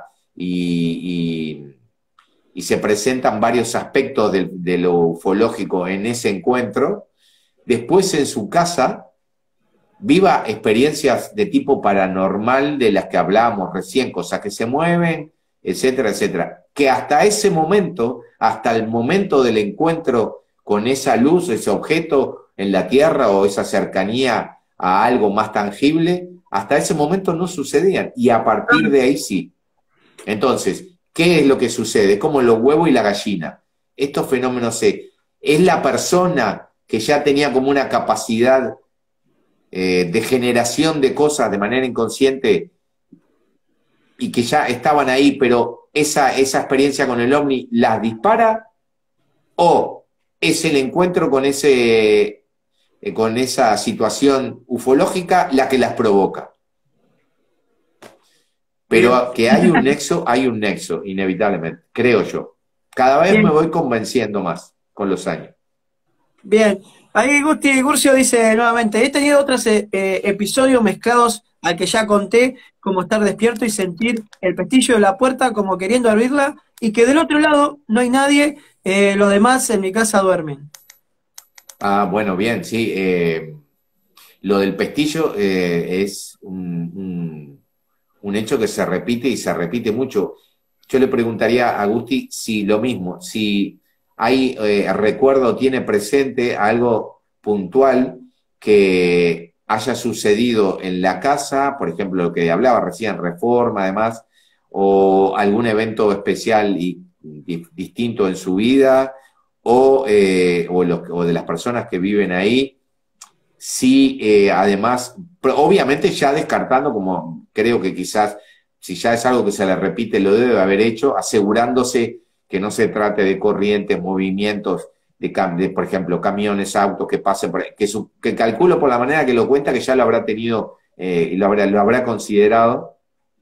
y, y, y se presentan varios aspectos de, de lo ufológico en ese encuentro, después en su casa viva experiencias de tipo paranormal de las que hablábamos recién, cosas que se mueven, etcétera, etcétera, que hasta ese momento, hasta el momento del encuentro con esa luz, ese objeto en la Tierra o esa cercanía a algo más tangible, hasta ese momento no sucedían, y a partir de ahí sí. Entonces, ¿qué es lo que sucede? Es como los huevos y la gallina. Estos fenómenos se... es la persona que ya tenía como una capacidad eh, de generación de cosas de manera inconsciente y que ya estaban ahí, pero esa, esa experiencia con el ovni las dispara, o es el encuentro con, ese, eh, con esa situación ufológica la que las provoca. Pero Bien. que hay un nexo, hay un nexo, inevitablemente, creo yo. Cada vez Bien. me voy convenciendo más con los años. Bien. Ahí Gusti Gurcio dice nuevamente, he tenido otros eh, episodios mezclados al que ya conté, como estar despierto y sentir el pestillo de la puerta como queriendo abrirla, y que del otro lado no hay nadie, eh, los demás en mi casa duermen. Ah, bueno, bien, sí. Eh, lo del pestillo eh, es un, un, un hecho que se repite y se repite mucho. Yo le preguntaría a Agustí si lo mismo, si hay eh, recuerdo, tiene presente algo puntual que haya sucedido en la casa, por ejemplo, lo que hablaba recién, reforma además, o algún evento especial y di- distinto en su vida, o, eh, o, los- o de las personas que viven ahí, sí, eh, además, pero obviamente ya descartando, como creo que quizás, si ya es algo que se le repite, lo debe haber hecho, asegurándose que no se trate de corrientes, movimientos, de, cam- de, por ejemplo, camiones, autos que pasen por ahí, que, su- que calculo por la manera que lo cuenta que ya lo habrá tenido eh, y lo habrá, lo habrá considerado,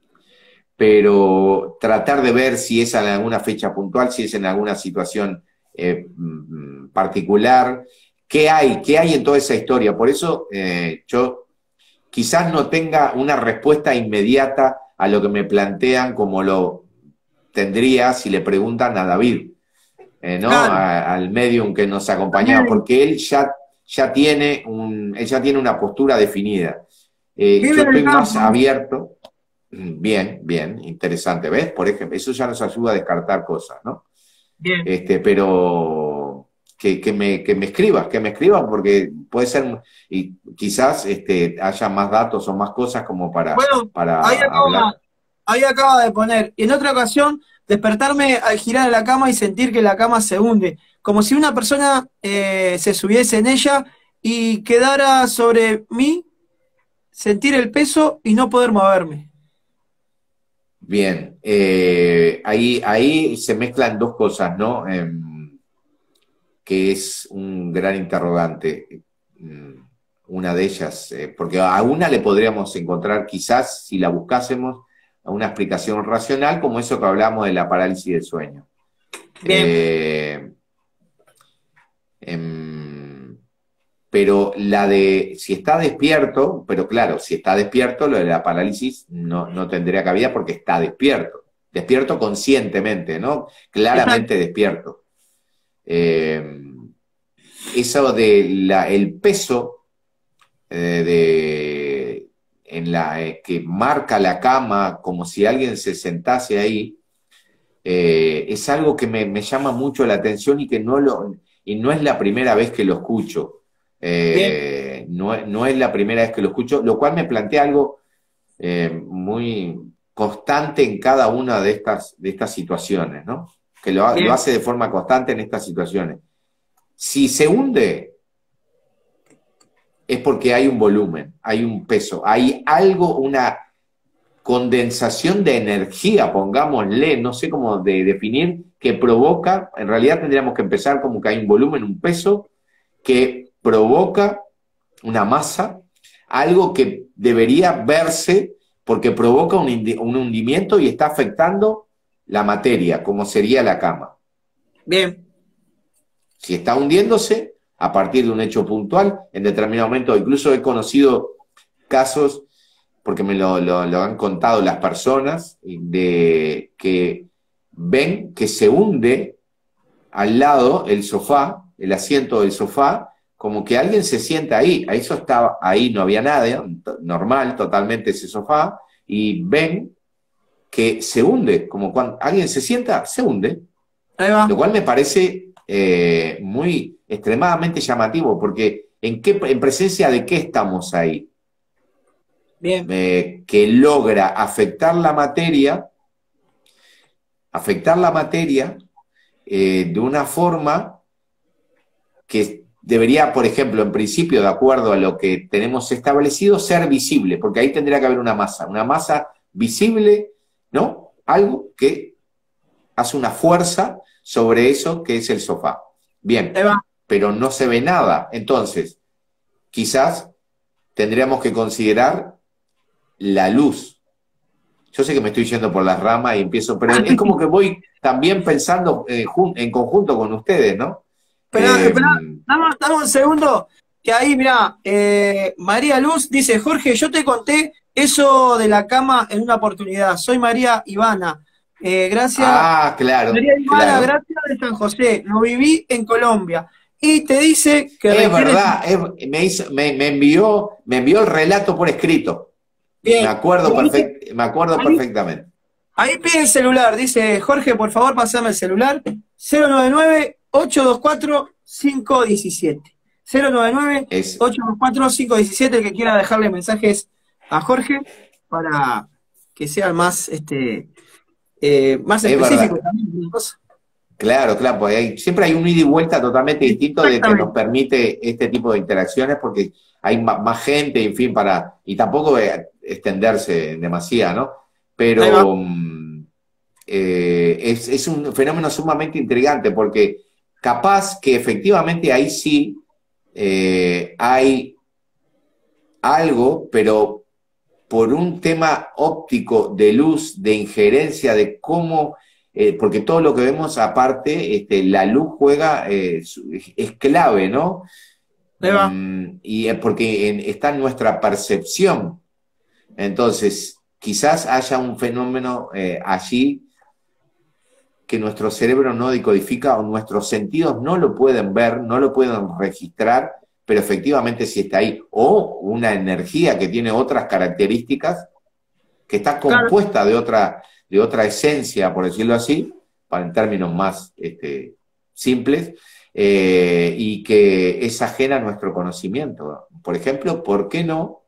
pero tratar de ver si es en alguna fecha puntual, si es en alguna situación eh, mm, particular, qué hay, qué hay en toda esa historia. Por eso eh, yo quizás no tenga una respuesta inmediata a lo que me plantean como lo tendría si le preguntan a David, eh, ¿no? Claro, A- al medium que nos acompañaba, también porque él ya, ya, tiene, un, él ya tiene una postura definida. Eh, vive yo en el estoy más campo. abierto. Mm, Bien, bien, interesante, ¿ves? Por ejemplo, eso ya nos ayuda a descartar cosas, ¿no? Bien. Este, pero que, que me, que me escribas, que me escribas, porque puede ser, y quizás este, haya más datos o más cosas como para, Bueno, ahí para hablar. acaba, ahí acaba de poner. Y en otra ocasión, despertarme al girar la cama y sentir que la cama se hunde, como si una persona eh, se subiese en ella y quedara sobre mí, sentir el peso y no poder moverme. Bien, eh, ahí, ahí se mezclan dos cosas, ¿no? Em, que es un gran interrogante. Mm, Una de ellas, eh, porque a una le podríamos encontrar quizás, si la buscásemos, una explicación racional, como eso que hablamos de la parálisis del sueño. Bien, Eh, em, pero la de, si está despierto, pero claro, si está despierto, lo de la parálisis no, no tendría cabida porque está despierto. Despierto conscientemente, ¿no? exacto. Claramente despierto. Eh, Eso de la, el peso eh, de, en la, eh, que marca la cama como si alguien se sentase ahí, eh, es algo que me, me llama mucho la atención y que no, lo, y no es la primera vez que lo escucho. Bien, Eh, no, no es la primera vez que lo escucho, lo cual me plantea algo eh, muy constante en cada una de estas, de estas situaciones, ¿no? Que lo, lo bien. hace de forma constante en estas situaciones. Si se hunde, es porque hay un volumen, hay un peso, hay algo, una condensación de energía, pongámosle, no sé cómo de definir, que provoca, en realidad tendríamos que empezar como que hay un volumen, un peso, que provoca una masa, algo que debería verse porque provoca un, un hundimiento y está afectando la materia, como sería la cama. Bien. Si está hundiéndose a partir de un hecho puntual, en determinado momento, incluso he conocido casos, porque me lo, lo, lo han contado las personas, de que ven que se hunde al lado el sofá, el asiento del sofá, como que alguien se sienta ahí. A eso estaba, ahí no había nadie, normal, totalmente ese sofá, y ven que se hunde, como cuando alguien se sienta, se hunde, Ahí va. lo cual me parece eh, muy extremadamente llamativo, porque ¿en, qué, en presencia de qué estamos ahí? Bien. Eh, que logra afectar la materia, afectar la materia eh, de una forma que debería, por ejemplo, en principio, de acuerdo a lo que tenemos establecido, ser visible, porque ahí tendría que haber una masa, una masa visible, ¿no? Algo que hace una fuerza sobre eso que es el sofá. Ahí Bien, va. pero no se ve nada. Entonces, quizás tendríamos que considerar la luz. Yo sé que me estoy yendo por las ramas y empiezo, pero es como que voy también pensando eh, en conjunto con ustedes, ¿no? Espera, Eh, espera, dame, dame un segundo, que ahí, mirá, eh, María Luz dice, Jorge, yo te conté eso de la cama en una oportunidad. Soy María Ivana. Eh, gracias, ah, claro, María Ivana, claro. gracias de San José. Lo viví en Colombia. Y te dice que Es requiere... verdad, es- me, hizo- me, me envió, me envió el relato por escrito. Me Bien, acuerdo, y ahí, perfect, me acuerdo ahí, perfectamente. ahí pide el celular. Dice, Jorge, por favor, pasame el celular. cero nueve nueve, ocho dos cuatro, cinco uno siete. cero nueve nueve, Es, ocho dos cuatro, cinco uno siete, el que quiera dejarle mensajes a Jorge para que sea más, este, eh, más es específico verdad. también. Una cosa. Claro, claro, porque hay- siempre hay un ida y vuelta totalmente distinto de que nos Exactamente. permite este tipo de interacciones porque hay ma- más gente, en fin, para, y tampoco eh, extenderse demasiado, ¿no? Ahí va. Pero mm, eh, es, es un fenómeno sumamente intrigante porque capaz que efectivamente ahí sí eh, hay algo, pero por un tema óptico de luz, de injerencia, de cómo, eh, porque todo lo que vemos aparte, este, la luz juega, eh, su- es clave, ¿no? Ahí va. Mm, y es porque en- está en nuestra percepción. Entonces, quizás haya un fenómeno eh, allí que nuestro cerebro no decodifica o nuestros sentidos no lo pueden ver, no lo pueden registrar, pero efectivamente sí está ahí. O una energía que tiene otras características, que está Claro. compuesta de otra, de otra esencia, por decirlo así, para en términos más este, simples, eh, y que es ajena a nuestro conocimiento. Por ejemplo, ¿por qué no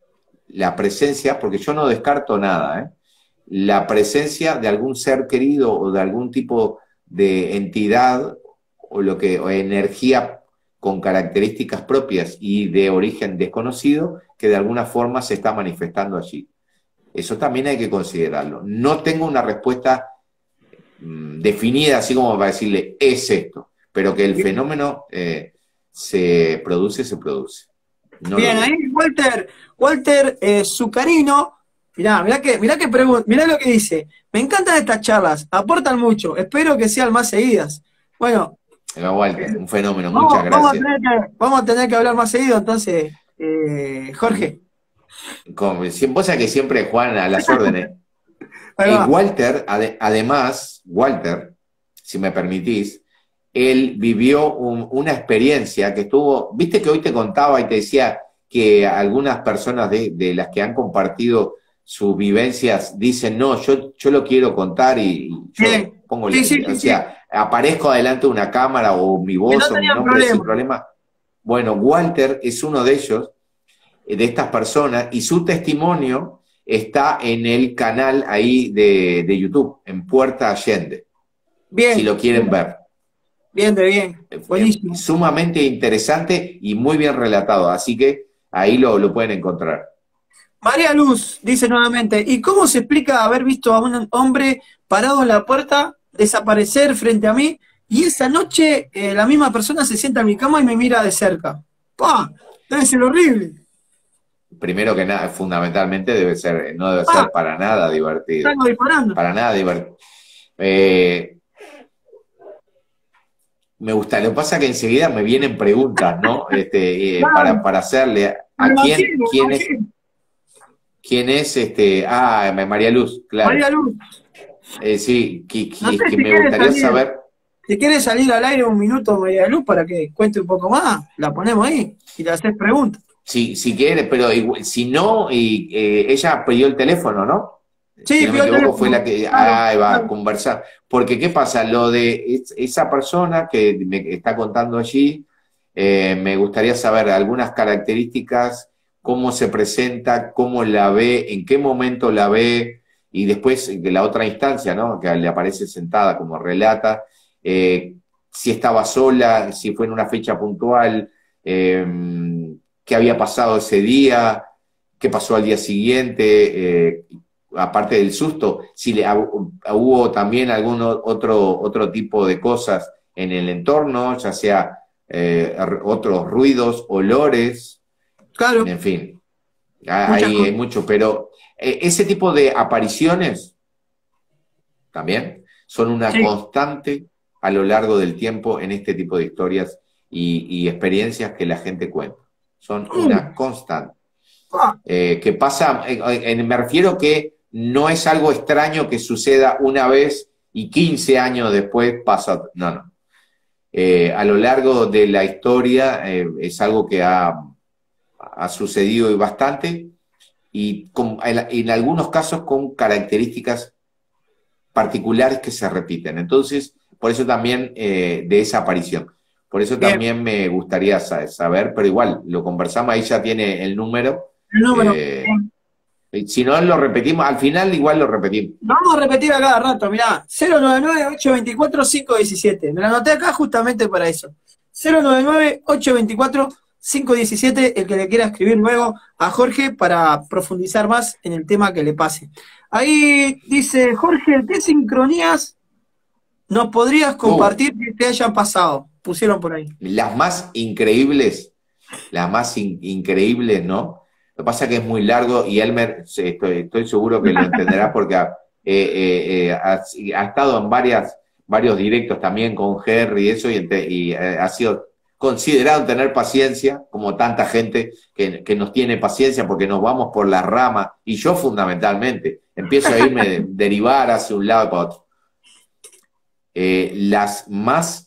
la presencia, porque yo no descarto nada, ¿eh? La presencia de algún ser querido o de algún tipo de entidad o lo que o energía con características propias y de origen desconocido que de alguna forma se está manifestando allí. Eso también hay que considerarlo. No tengo una respuesta mmm, definida así como para decirle es esto, pero que el Bien, fenómeno eh, se produce, se produce. No lo bien, ahí dudo. Walter, Walter eh, Zucarino, mirá, mirá que, mirá que pregunta, mirá lo que dice. Me encantan estas charlas, aportan mucho, espero que sean más seguidas. Bueno, eh, Walter, un fenómeno, muchas vamos, vamos a gracias. tener que, vamos a tener que hablar más seguido, entonces, eh, Jorge. Como, vos sabés que siempre Juan a las órdenes. Ahí Eh, va. Walter, ade- además, Walter, si me permitís, él vivió un- una experiencia que estuvo, viste que hoy te contaba y te decía que algunas personas de, de las que han compartido sus vivencias dicen, no, yo, yo lo quiero contar y, y yo Bien. pongo, Sí, sí, o sí, sí. sea, aparezco adelante de una cámara o mi Que no voz o mi tenían nombre sin problema. problema. Bueno, Walter es uno de ellos, de estas personas, y su testimonio está en el canal ahí de, de YouTube, en Puerta Allende, si Bien, lo quieren bien, ver. bien, de bien. Eh, eh, Buenísimo. Sumamente interesante y muy bien relatado, así que ahí lo, lo pueden encontrar. María Luz dice nuevamente, ¿y cómo se explica haber visto a un hombre parado en la puerta, desaparecer frente a mí, y esa noche eh, la misma persona se sienta en mi cama y me mira de cerca? ¡Pah! Debe ser horrible. Primero que nada, fundamentalmente debe ser, no debe ¡Pah! ser para nada divertido, Salgo disparando. para nada divertido. Eh, me gusta, lo que pasa es que enseguida me vienen preguntas, ¿no? Este, eh, para, Claro, para hacerle me a quién, imagino, me quién es, imagino. quién es este, ah, María Luz, claro. María Luz, Eh, sí, que, no que, sé que si me quiere gustaría salir, saber, si quiere salir al aire un minuto, María Luz, para que cuente un poco más, la ponemos ahí y le haces preguntas. si, si quiere, pero igual, si no, y, eh, ella pidió el teléfono, ¿no? Si Sí, no me pidió el equivoco, fue teléfono. la que, Claro, ah, va a claro. conversar. Porque, ¿qué pasa? Lo de es- esa persona que me está contando allí, eh, me gustaría saber algunas características, cómo se presenta, cómo la ve, en qué momento la ve, y después de la otra instancia, ¿no? Que le aparece sentada como relata, eh, si estaba sola, si fue en una fecha puntual, eh, qué había pasado ese día, qué pasó al día siguiente, eh, aparte del susto, si le, hubo también algún otro, otro tipo de cosas en el entorno, ya sea eh, otros ruidos, olores, Claro, en fin, muchas ahí hay cosas. mucho, pero eh, ese tipo de apariciones también son una Sí. constante a lo largo del tiempo en este tipo de historias y, y experiencias que la gente cuenta. Son Uh, una constante. ah, Eh, que pasa, eh, eh, me refiero que no es algo extraño que suceda una vez y quince años después pasa, no, no. Eh, a lo largo de la historia eh, es algo que ha, ha sucedido y bastante y con, en, en algunos casos con características particulares que se repiten. Entonces, por eso también eh, de esa aparición. Por eso Bien. también me gustaría saber, pero igual, lo conversamos, ahí ya tiene el número. El número. Eh, si no lo repetimos, al final igual lo repetimos. Lo vamos a repetir a cada rato, mirá, cero nueve nueve, ocho dos cuatro, cinco uno siete. Me lo anoté acá justamente para eso. cero nueve nueve, ocho dos cuatro, cinco uno siete, el que le quiera escribir luego a Jorge para profundizar más en el tema que le pase. Ahí dice, Jorge, ¿qué sincronías nos podrías compartir uh, que te hayan pasado? Pusieron por ahí. Las más increíbles, las más in increíbles, ¿no? Lo que pasa es que es muy largo y Elmer, estoy, estoy seguro que lo entenderá porque ha, eh, eh, eh, ha, ha estado en varias, varios directos también con Jerry y eso, y, y eh, ha sido considerado tener paciencia, como tanta gente que, que nos tiene paciencia porque nos vamos por la rama, y yo fundamentalmente, empiezo a irme de, derivar hacia un lado y para otro. Eh, las más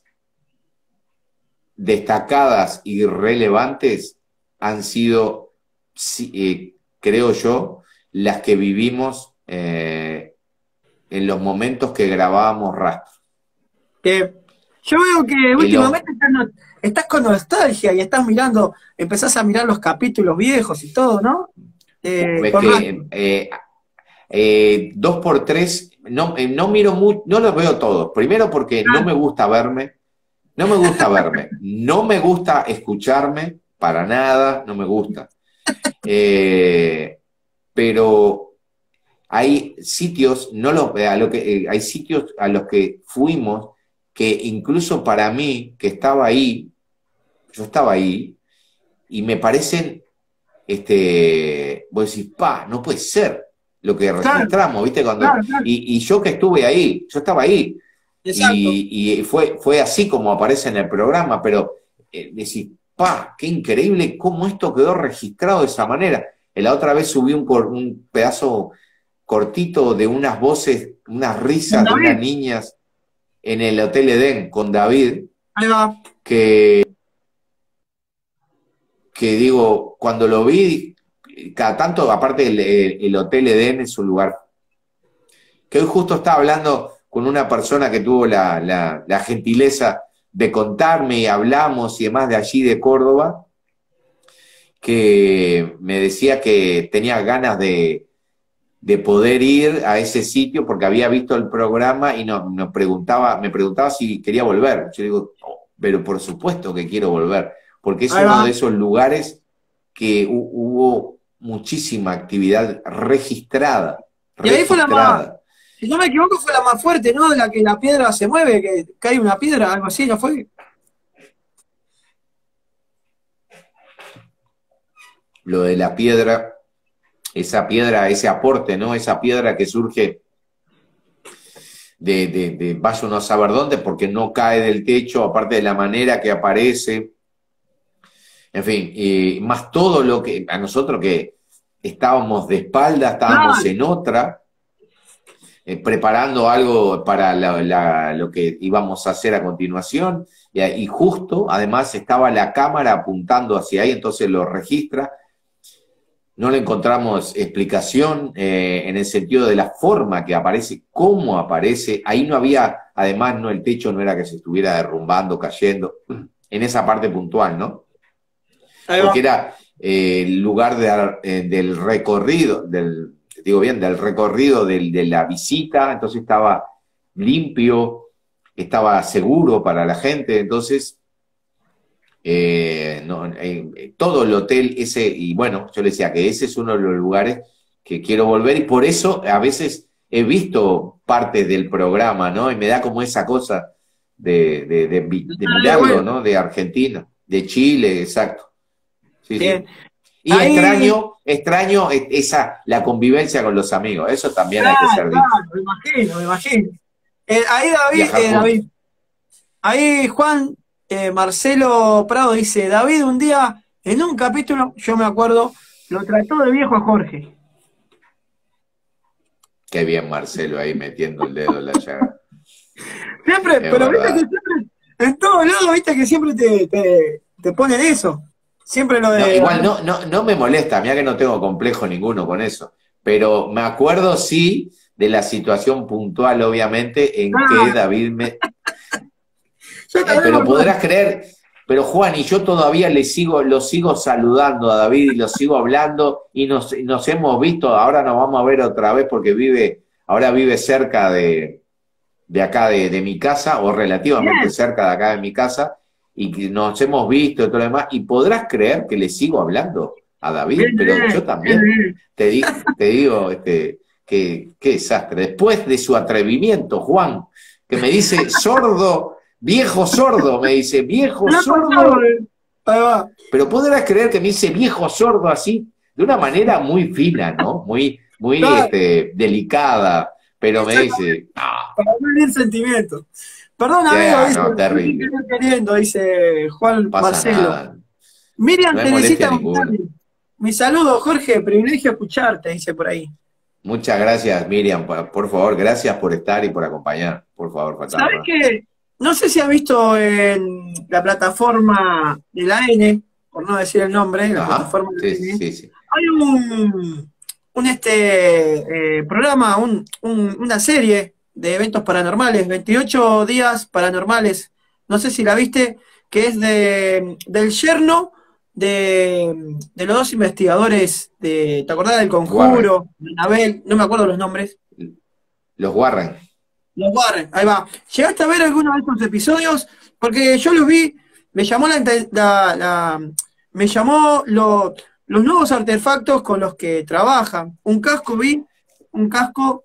destacadas y relevantes han sido, eh, creo yo, las que vivimos eh, en los momentos que grabábamos Rastro. Eh, yo veo que últimamente estás, no, estás con nostalgia y estás mirando, empezás a mirar los capítulos viejos y todo, ¿no? Eh, es que eh, eh, dos por tres, no, eh, no miro mucho, no los veo todos. Primero porque ah. no me gusta verme, no me gusta verme, no me gusta escucharme, para nada, no me gusta. Eh, pero hay sitios, no los, a lo que, eh, hay sitios a los que fuimos que incluso para mí, que estaba ahí, yo estaba ahí, y me parecen, este, vos decís, pa, no puede ser lo que registramos, claro, ¿viste? Cuando, claro, claro. Y, y yo que estuve ahí, yo estaba ahí, y, y fue, fue así como aparece en el programa, pero eh, decís, pa, qué increíble cómo esto quedó registrado de esa manera. La otra vez subí un, un pedazo cortito de unas voces, unas risas de unas niñas en el Hotel Edén con David, ahí va. que, que digo, cuando lo vi, cada tanto, aparte el, el Hotel Edén es un lugar, que hoy justo estaba hablando con una persona que tuvo la, la, la gentileza de contarme y hablamos y demás de allí de Córdoba, que me decía que tenía ganas de, de poder ir a ese sitio porque había visto el programa y nos, nos preguntaba, me preguntaba si quería volver. Yo digo, oh, pero por supuesto que quiero volver, porque es uno de esos lugares que hubo muchísima actividad registrada. Y ahí fue la más, si no me equivoco, fue la más fuerte, ¿no? De la que la piedra se mueve, que cae una piedra, algo así, ¿no fue? Lo de la piedra, esa piedra, ese aporte, ¿no? Esa piedra que surge de, de, de vaya uno a saber dónde, porque no cae del techo, aparte de la manera que aparece. En fin, y más todo lo que, a nosotros que estábamos de espalda, estábamos ah. en otra, eh, preparando algo para la, la, lo que íbamos a hacer a continuación, y, y justo, además, estaba la cámara apuntando hacia ahí, entonces lo registra. No le encontramos explicación eh, en el sentido de la forma que aparece, cómo aparece. Ahí no había, además, no el techo no era que se estuviera derrumbando, cayendo, en esa parte puntual, ¿no? Porque era eh, el lugar de, eh, del recorrido, del, digo bien, del recorrido del, de la visita, entonces estaba limpio, estaba seguro para la gente, entonces eh, no, eh, todo el hotel ese, y bueno, yo le decía que ese es uno de los lugares que quiero volver, y por eso a veces he visto partes del programa, ¿no? Y me da como esa cosa de, de, de, de mirarlo, ¿no? De Argentina, de Chile, exacto. Sí, sí. Y ahí, extraño, extraño esa, la convivencia con los amigos, eso también claro, hay que ser dicho. Claro, me imagino, me imagino. Eh, ahí David, eh, David, ahí Juan eh, Marcelo Prado dice, David un día, en un capítulo, yo me acuerdo, lo trató de viejo a Jorge. Qué bien Marcelo ahí metiendo el dedo en la llaga. Siempre, es pero verdad. Viste que siempre, en todos lados, viste que siempre te, te, te ponen eso. Siempre lo de... No, igual no, no, no me molesta, mira que no tengo complejo ninguno con eso, pero me acuerdo sí de la situación puntual, obviamente, en ah. que David me... eh, pero podrás creer, pero Juan, y yo todavía le sigo, lo sigo saludando a David y lo sigo hablando y nos, nos hemos visto, ahora nos vamos a ver otra vez porque vive, ahora vive cerca de, de acá de, de mi casa, o relativamente Bien. cerca de acá de mi casa, y que nos hemos visto y todo lo demás, y podrás creer que le sigo hablando a David, Bien, pero yo bien, también, bien. te, di, te digo, este, que, qué desastre. Después de su atrevimiento, Juan, que me dice sordo, viejo sordo, me dice, viejo No sordo, contaba, eh. Ahí va. pero podrás creer que me dice viejo sordo así, de una manera muy fina, ¿no? Muy, muy Claro, este, delicada, pero me exactamente, dice, ah, para no herir sentimientos. Perdón, amigo, ya, dice, no, sin terrible, querer queriendo, dice Juan pasa Marcelo. nada, Miriam no hay molestia Teresita ninguna. González. Mi saludo, Jorge, privilegio escucharte, dice por ahí. Muchas gracias, Miriam, por, por favor, gracias por estar y por acompañar, por favor, faltaba ¿Sabés más. qué? No sé si has visto en la plataforma de la N, por no decir el nombre, la Ajá, plataforma de sí, la N, sí, sí. hay un, un este, eh, programa, un- un- una serie de eventos paranormales, veintiocho días paranormales, no sé si la viste, que es de, del yerno de, de los dos investigadores de, ¿te acordás del Warren, Conjuro, de Anabel? No me acuerdo los nombres. los Warren. Los Warren, ahí va. ¿Llegaste a ver alguno de estos episodios? Porque yo los vi, me llamó la, inte- la- la- me llamó lo- los nuevos artefactos con los que trabajan. Un casco vi, un casco,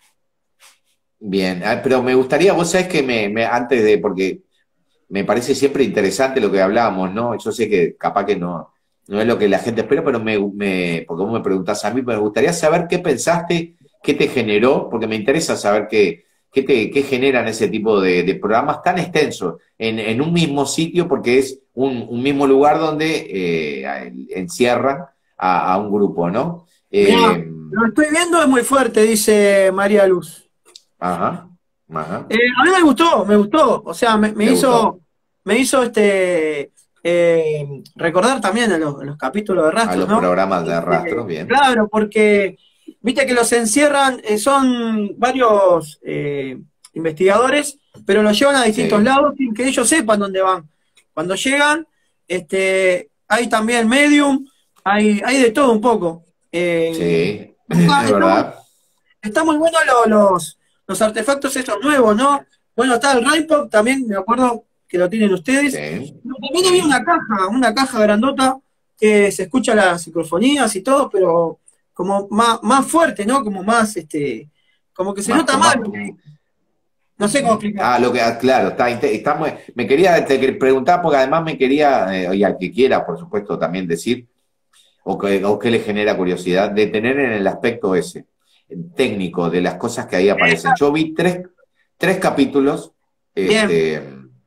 Bien, ah, pero me gustaría, vos sabés que me, me- antes de, porque me parece siempre interesante lo que hablábamos, ¿no? Yo sé que capaz que no, no es lo que la gente espera, pero me, me, porque vos me preguntás a mí, pero me gustaría saber qué pensaste, qué te generó, porque me interesa saber qué, qué, te, qué generan ese tipo de, de programas tan extensos en, en un mismo sitio, porque es un, un mismo lugar donde eh, encierran a, a un grupo, ¿no? mirá, Eh, lo estoy viendo, es muy fuerte, dice María Luz. ajá, ajá, Eh, a mí me gustó, me gustó, o sea, me, me ¿te hizo, gustó? me hizo este eh, recordar también a los, a los capítulos de A Rastros, los ¿no? programas de rastro, Este, bien. claro, porque viste que los encierran, eh, son varios eh, investigadores, pero los llevan a distintos Sí, lados sin que ellos sepan dónde van. Cuando llegan, este, hay también medium, hay, hay de todo un poco. Eh, sí, está, es está muy, verdad. está muy bueno lo- los, los artefactos estos nuevos, ¿no? Bueno, está el Rainpop también, me acuerdo que lo tienen ustedes. Sí, Pero también había sí. una caja, una caja grandota que se escucha las psicofonías y todo, pero como más, más fuerte, ¿no? Como más, este, como que se Más, nota con más más. lo que hay. No sé cómo Ujú. explicar. Ah, lo que, ah, claro, está, inte- está muy- me quería te quer- preguntar porque además me quería, eh, y al que quiera, por supuesto, también decir, o que, o que le genera curiosidad, detener en el aspecto ese, técnico, de las cosas que ahí aparecen. Yo vi tres, tres capítulos, Bien, este,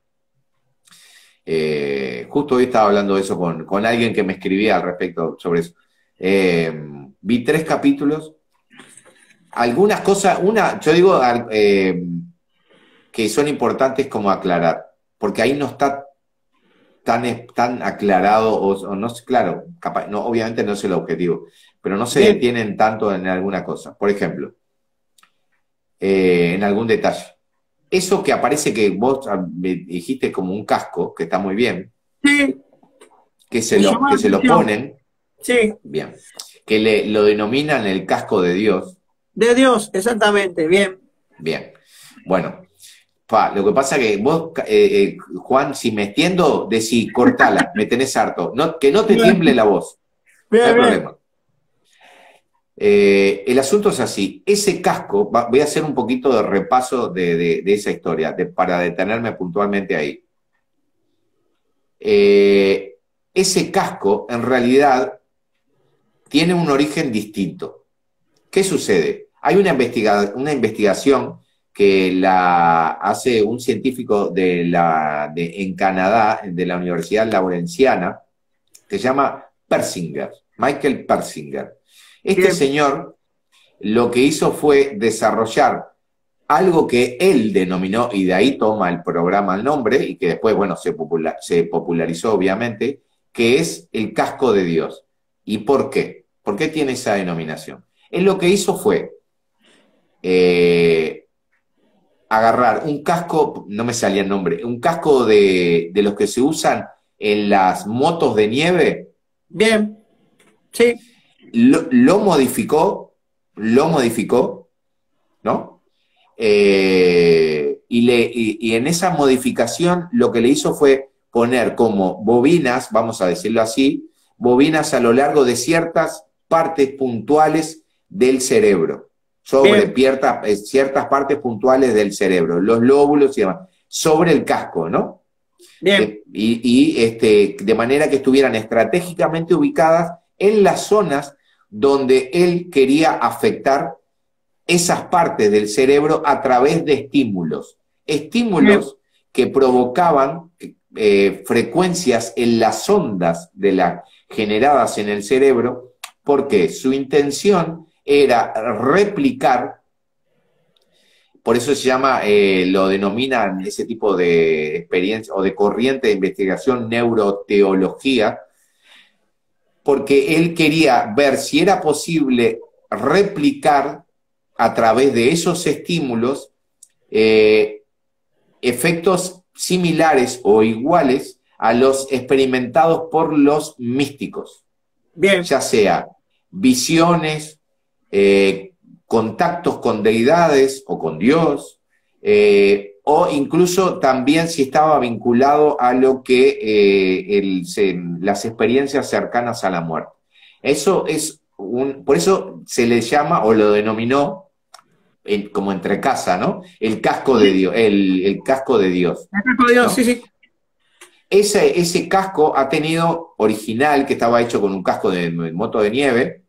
eh, justo hoy estaba hablando de eso con, con alguien que me escribía al respecto sobre eso. Eh, vi tres capítulos, algunas cosas, una, yo digo, al- eh, que son importantes como aclarar, porque ahí no está tan, es- tan aclarado, o, o no sé, claro, capaz, no, obviamente no es el objetivo, pero no se bien, detienen tanto en alguna cosa. Por ejemplo, eh, en algún detalle. Eso que aparece que vos ah, me dijiste como un casco, que está muy bien, sí, que se me lo, llamó la que se lo atención. ponen, Sí, bien, que le, lo denominan el casco de Dios, de Dios, exactamente, bien. bien. Bueno, pa, lo que pasa que vos, eh, eh, Juan, si me extiendo, decí, cortala, me tenés harto. No, que no te Bien, tiemble la voz, no hay bien, bien. problema. Eh, el asunto es así, ese casco, va- voy a hacer un poquito de repaso de, de- de esa historia, de- para detenerme puntualmente ahí. Eh, ese casco, en realidad, tiene un origen distinto. ¿Qué sucede? Hay una, investiga una investigación que la hace un científico de la, de, en Canadá, de la Universidad Lawrenciana, que se llama Persinger, Michael Persinger. Este Bien, señor lo que hizo fue desarrollar algo que él denominó, y de ahí toma el programa el nombre, y que después, bueno, se, popular, se popularizó obviamente, que es el casco de Dios. ¿Y por qué? ¿Por qué tiene esa denominación? Él lo que hizo fue eh, agarrar un casco, no me salía el nombre, un casco de, de los que se usan en las motos de nieve. Bien, sí. Lo, lo modificó, lo modificó, ¿no? Eh, y, le, y, y en esa modificación lo que le hizo fue poner como bobinas, vamos a decirlo así, bobinas a lo largo de ciertas partes puntuales del cerebro, sobre ciertas, ciertas partes puntuales del cerebro, los lóbulos y demás, sobre el casco, ¿no? Bien. Eh, y y este, de manera que estuvieran estratégicamente ubicadas en las zonas donde él quería afectar esas partes del cerebro a través de estímulos. Estímulos que provocaban eh, frecuencias en las ondas de la, generadas en el cerebro, porque su intención era replicar, por eso se llama, eh, lo denominan ese tipo de experiencia o de corriente de investigación neuroteología, porque él quería ver si era posible replicar a través de esos estímulos eh, efectos similares o iguales a los experimentados por los místicos. Bien. Ya sea visiones, eh, contactos con deidades o con Dios, eh, o incluso también si estaba vinculado a lo que eh, el, se, las experiencias cercanas a la muerte. Eso es un, por eso se le llama o lo denominó el, como entre casa, ¿no? El casco de Dios, el, el casco de Dios. El casco de Dios, ¿no? sí, sí. Ese, ese casco ha tenido original, que estaba hecho con un casco de, de moto de nieve,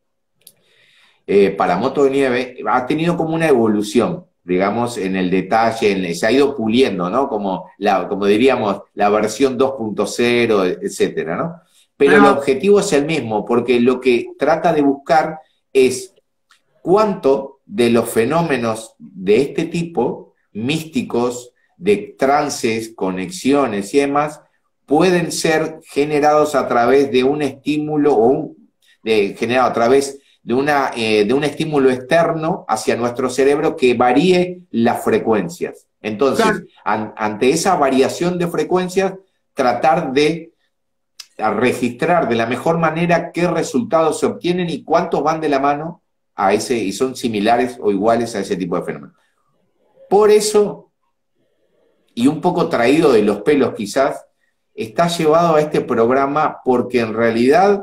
eh, para moto de nieve, ha tenido como una evolución, digamos, en el detalle, en, se ha ido puliendo, ¿no? Como, la, como diríamos, la versión dos punto cero, etcétera, ¿no? Pero el objetivo es el mismo, porque lo que trata de buscar es cuánto de los fenómenos de este tipo, místicos, de trances, conexiones y demás, pueden ser generados a través de un estímulo o un, de, generado a través de, una, eh, de un estímulo externo hacia nuestro cerebro que varíe las frecuencias. Entonces, claro, an, ante esa variación de frecuencias, tratar de registrar de la mejor manera qué resultados se obtienen y cuántos van de la mano a ese, y son similares o iguales a ese tipo de fenómenos. Por eso, y un poco traído de los pelos quizás, está llevado a este programa porque en realidad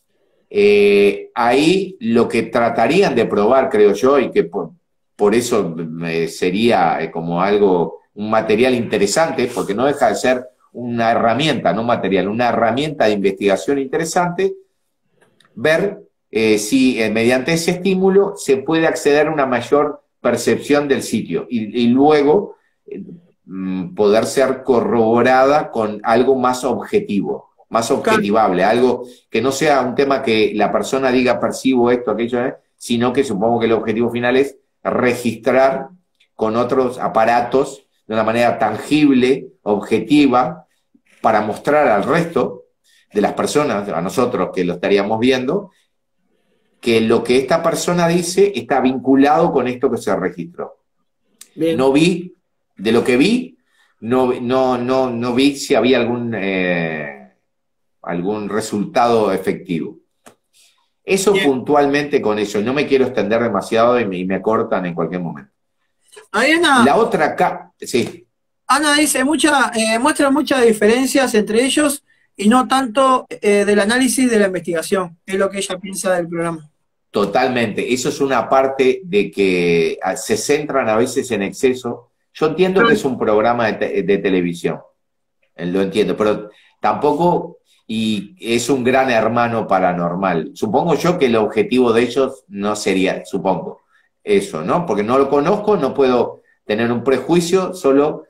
eh, ahí lo que tratarían de probar, creo yo, y que por, por eso eh, sería eh, como algo, un material interesante, porque no deja de ser una herramienta, no material, una herramienta de investigación interesante, ver eh, si eh, mediante ese estímulo se puede acceder a una mayor percepción del sitio y, y luego eh, poder ser corroborada con algo más objetivo, más objetivable, algo que no sea un tema que la persona diga percibo esto, aquello, ¿eh? Sino que supongo que el objetivo final es registrar con otros aparatos de una manera tangible, objetiva, para mostrar al resto de las personas, a nosotros que lo estaríamos viendo, que lo que esta persona dice está vinculado con esto que se registró. Bien. No vi, de lo que vi, no, no, no, no vi si había algún, eh, algún resultado efectivo. Eso Bien. Puntualmente con eso, no me quiero extender demasiado y me, y me cortan en cualquier momento. Ana, la otra acá, sí. Ana dice, mucha, eh, muestra muchas diferencias entre ellos y no tanto eh, del análisis de la investigación, es lo que ella piensa del programa. Totalmente, eso es una parte de que se centran a veces en exceso. Yo entiendo sí. que es un programa de, te de televisión, lo entiendo, pero tampoco, y es un gran hermano paranormal. Supongo yo que el objetivo de ellos no sería, supongo, eso, ¿no? Porque no lo conozco, no puedo tener un prejuicio, solo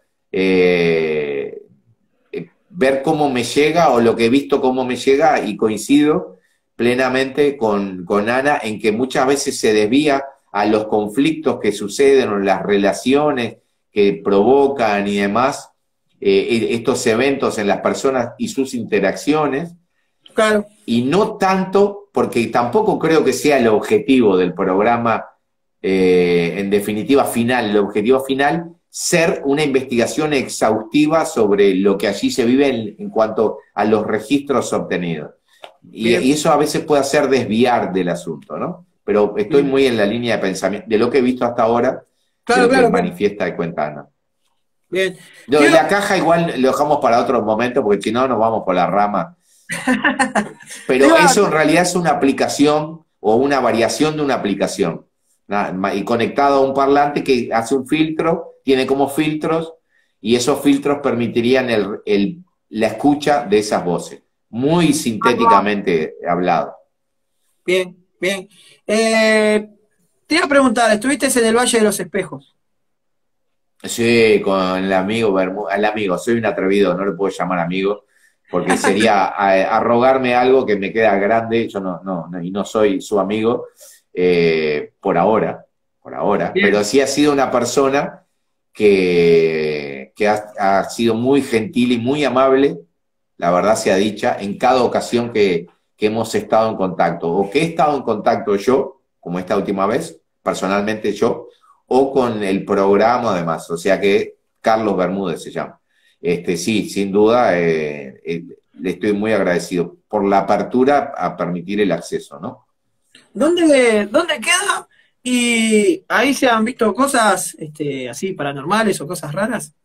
eh, ver cómo me llega o lo que he visto cómo me llega y coincido plenamente con, con Ana en que muchas veces se desvía a los conflictos que suceden o las relaciones que provocan y demás eh, estos eventos en las personas y sus interacciones. Claro. Y no tanto, porque tampoco creo que sea el objetivo del programa, eh, en definitiva final, el objetivo final ser una investigación exhaustiva sobre lo que allí se vive en, en cuanto a los registros obtenidos. Y, y eso a veces puede hacer desviar del asunto, ¿no? Pero estoy Bien. muy en la línea de pensamiento, de lo que he visto hasta ahora, claro, de lo claro, que claro. manifiesta y cuenta Ana. Bien. Lo de la caja igual lo dejamos para otro momento, porque si no nos vamos por la rama. Pero eso en realidad es una aplicación o una variación de una aplicación. Y conectado a un parlante que hace un filtro, tiene como filtros, y esos filtros permitirían el, el, la escucha de esas voces. Muy sintéticamente ah, hablado. Bien, bien. Eh, te iba a preguntar, ¿estuviste en el Valle de los Espejos? Sí, con el amigo Bermúdez, el amigo, soy un atrevido, no le puedo llamar amigo, porque sería arrogarme algo que me queda grande, yo no, no, no y no soy su amigo, eh, por ahora, por ahora, Bien. pero sí ha sido una persona que, que ha, ha sido muy gentil y muy amable, la verdad sea dicha, en cada ocasión que, que hemos estado en contacto, o que he estado en contacto yo, como esta última vez, personalmente yo, o con el programa además, o sea que Carlos Bermúdez se llama. Este, sí, sin duda, eh, eh, le estoy muy agradecido por la apertura a permitir el acceso, ¿no? ¿Dónde, dónde queda? ¿Y ahí se han visto cosas este, así paranormales o cosas raras?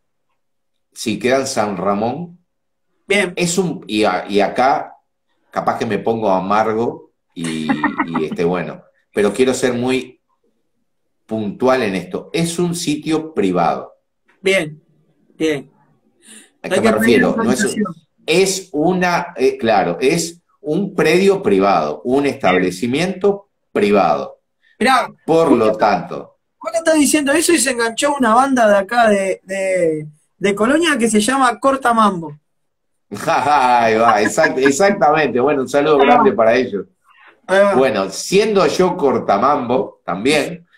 Sí, queda en San Ramón. Bien. Es un, y, a, y acá, capaz que me pongo amargo y, y este, bueno, pero quiero ser muy puntual en esto. Es un sitio privado. Bien, bien. ¿A qué me refiero? No es, es una, eh, claro, es un predio privado, un establecimiento privado. Mirá, por lo tanto. Juan está diciendo eso y se enganchó una banda de acá de, de, de Colonia que se llama Corta Mambo. Ahí va, exact, exactamente. Bueno, un saludo grande para ellos. Bueno, siendo yo cortamambo también,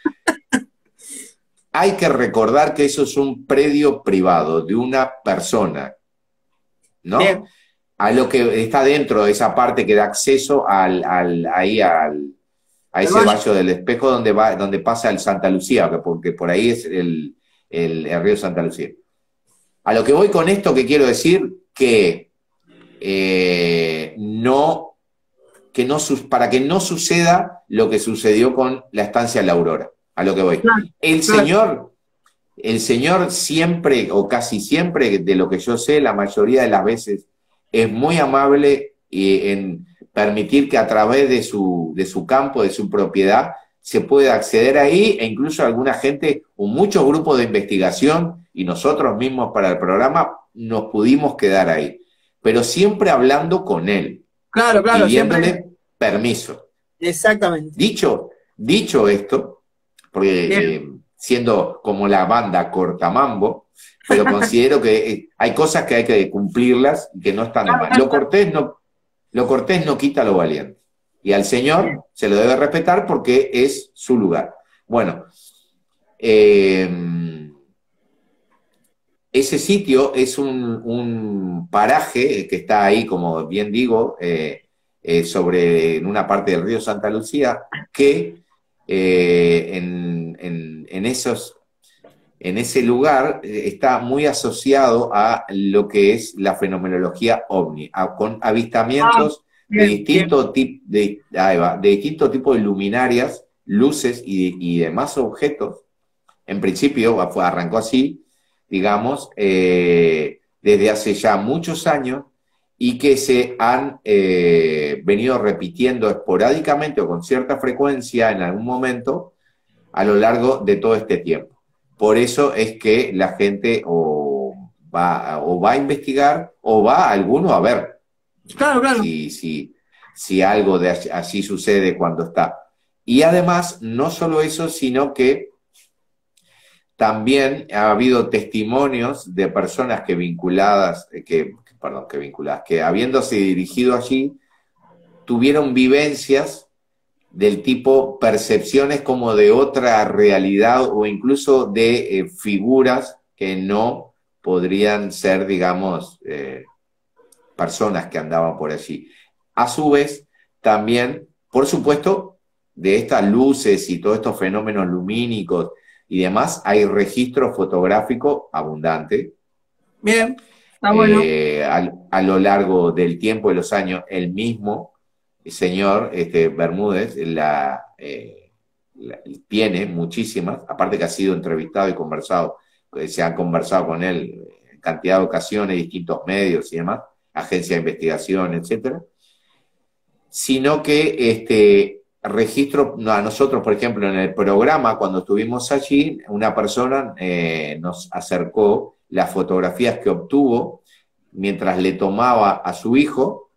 hay que recordar que eso es un predio privado de una persona, ¿no? Bien. A lo que está dentro de esa parte que da acceso al, al, ahí al, a ese valle del Espejo donde, va, donde pasa el Santa Lucía, porque por ahí es el, el, el río Santa Lucía. A lo que voy con esto que quiero decir que eh, no, que no para que no suceda lo que sucedió con la estancia La Aurora, a lo que voy. Claro, el claro. señor, el señor siempre, o casi siempre, de lo que yo sé, la mayoría de las veces, es muy amable y en permitir que a través de su, de su campo, de su propiedad, se pueda acceder ahí, e incluso alguna gente, o muchos grupos de investigación, y nosotros mismos para el programa, nos pudimos quedar ahí. Pero siempre hablando con él. Claro, claro. Pidiéndole Siempre... permiso. Exactamente. Dicho, dicho esto, porque eh, siendo como la banda Cortamambo, pero considero que eh, hay cosas que hay que cumplirlas y que no están de mal. Lo cortés no, lo cortés no quita lo valiente. Y al señor se lo debe respetar porque es su lugar. Bueno, eh, ese sitio es un, un paraje que está ahí, como bien digo, eh, eh, sobre en una parte del río Santa Lucía, que eh, en, en, en, esos, en ese lugar está muy asociado a lo que es la fenomenología ovni, a, con avistamientos ah, bien, de distinto tipo de, de distinto tipo de luminarias, luces y, y demás objetos. En principio arrancó así, digamos, eh, desde hace ya muchos años, y que se han eh, venido repitiendo esporádicamente o con cierta frecuencia en algún momento a lo largo de todo este tiempo. Por eso es que la gente o va, o va a investigar o va alguno a ver claro, claro. Si, si, si algo de así, así sucede cuando está. Y además, no solo eso, sino que también ha habido testimonios de personas que vinculadas, que, perdón, que vinculadas, que habiéndose dirigido allí, tuvieron vivencias del tipo percepciones como de otra realidad o incluso de eh, figuras que no podrían ser, digamos, eh, personas que andaban por allí. A su vez, también, por supuesto, de estas luces y todos estos fenómenos lumínicos y demás, hay registro fotográfico abundante. Bien, está bueno. Eh, a, a lo largo del tiempo, de los años, el mismo señor este, Bermúdez la, eh, la, tiene muchísimas, aparte que ha sido entrevistado y conversado, se han conversado con él en cantidad de ocasiones, distintos medios y demás, agencia de investigación, etcétera, sino que este registro, no, a nosotros, por ejemplo, en el programa, cuando estuvimos allí, una persona eh, nos acercó las fotografías que obtuvo mientras le tomaba a su hijo,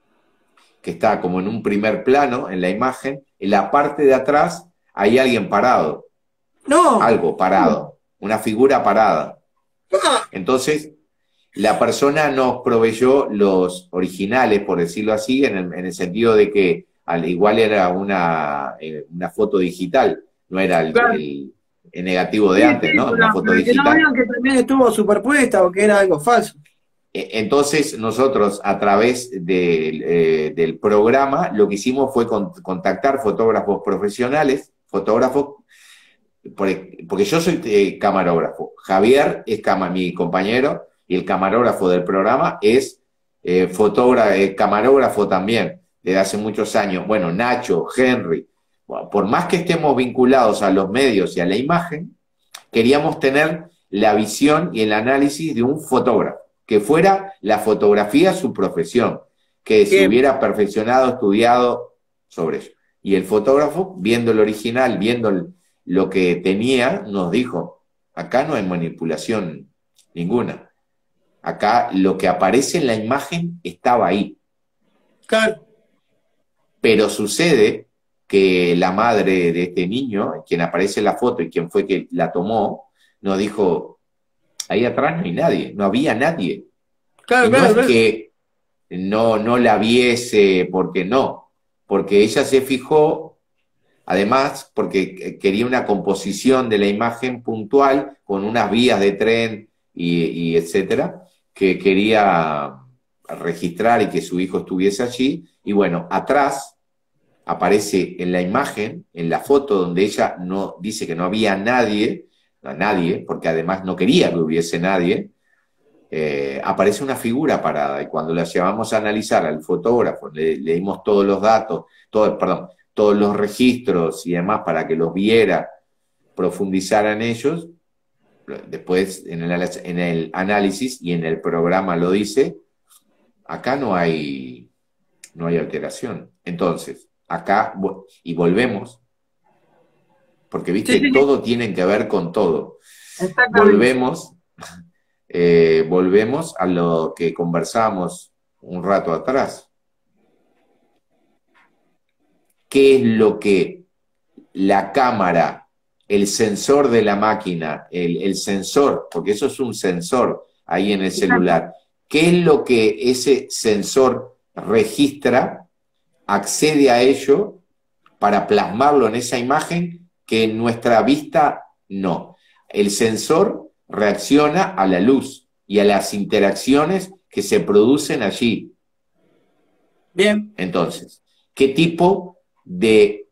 que está como en un primer plano en la imagen, en la parte de atrás hay alguien parado. No. Algo parado, una figura parada. Ah. Entonces, la persona nos proveyó los originales, por decirlo así, en el, en el sentido de que al igual era una, eh, una foto digital, no era el, Claro. el, el negativo de Sí, antes, sí, ¿no? para- Una foto para que no digital. vean que también estuvo superpuesta o que era algo falso. Eh, Entonces, nosotros, a través de, eh, del programa, lo que hicimos fue con- contactar fotógrafos profesionales, fotógrafos, por- porque yo soy eh, camarógrafo, Javier es cama, mi compañero, y el camarógrafo del programa es eh, fotógrafo, eh, camarógrafo también, desde hace muchos años. Bueno, Nacho, Henry, bueno, por más que estemos vinculados a los medios y a la imagen, queríamos tener la visión y el análisis de un fotógrafo, que fuera la fotografía su profesión, que se Bien. hubiera perfeccionado, estudiado sobre eso. Y el fotógrafo, viendo el original, viendo el- lo que tenía, nos dijo, acá no hay manipulación ninguna. Acá lo que aparece en la imagen estaba ahí. Claro. Pero sucede que la madre de este niño, quien aparece en la foto y quien fue que la tomó, nos dijo, ahí atrás no hay nadie, no había nadie. Claro, Y no claro, es claro. que no, no la viese, porque no, porque ella se fijó, además, porque quería una composición de la imagen puntual, con unas vías de tren y, y etcétera, que quería registrar y que su hijo estuviese allí, y bueno, atrás aparece en la imagen, en la foto donde ella no dice que no había nadie, no, nadie, porque además no quería que hubiese nadie, eh, aparece una figura parada, y cuando la llevamos a analizar al fotógrafo, le, le dimos todos los datos, todo, perdón, todos los registros y demás para que los viera, profundizara en ellos, después en el, en el análisis y en el programa lo dice, acá no hay, no hay alteración. Entonces, acá, y volvemos, porque viste, Sí, sí, sí. todo tiene que ver con todo. Exactamente. Volvemos, eh, volvemos a lo que conversamos un rato atrás. ¿Qué es lo que la cámara, el sensor de la máquina, el, el sensor, porque eso es un sensor ahí en el celular, qué es lo que ese sensor registra, accede a ello para plasmarlo en esa imagen que en nuestra vista no? El sensor reacciona a la luz y a las interacciones que se producen allí. Bien. Entonces, ¿qué tipo de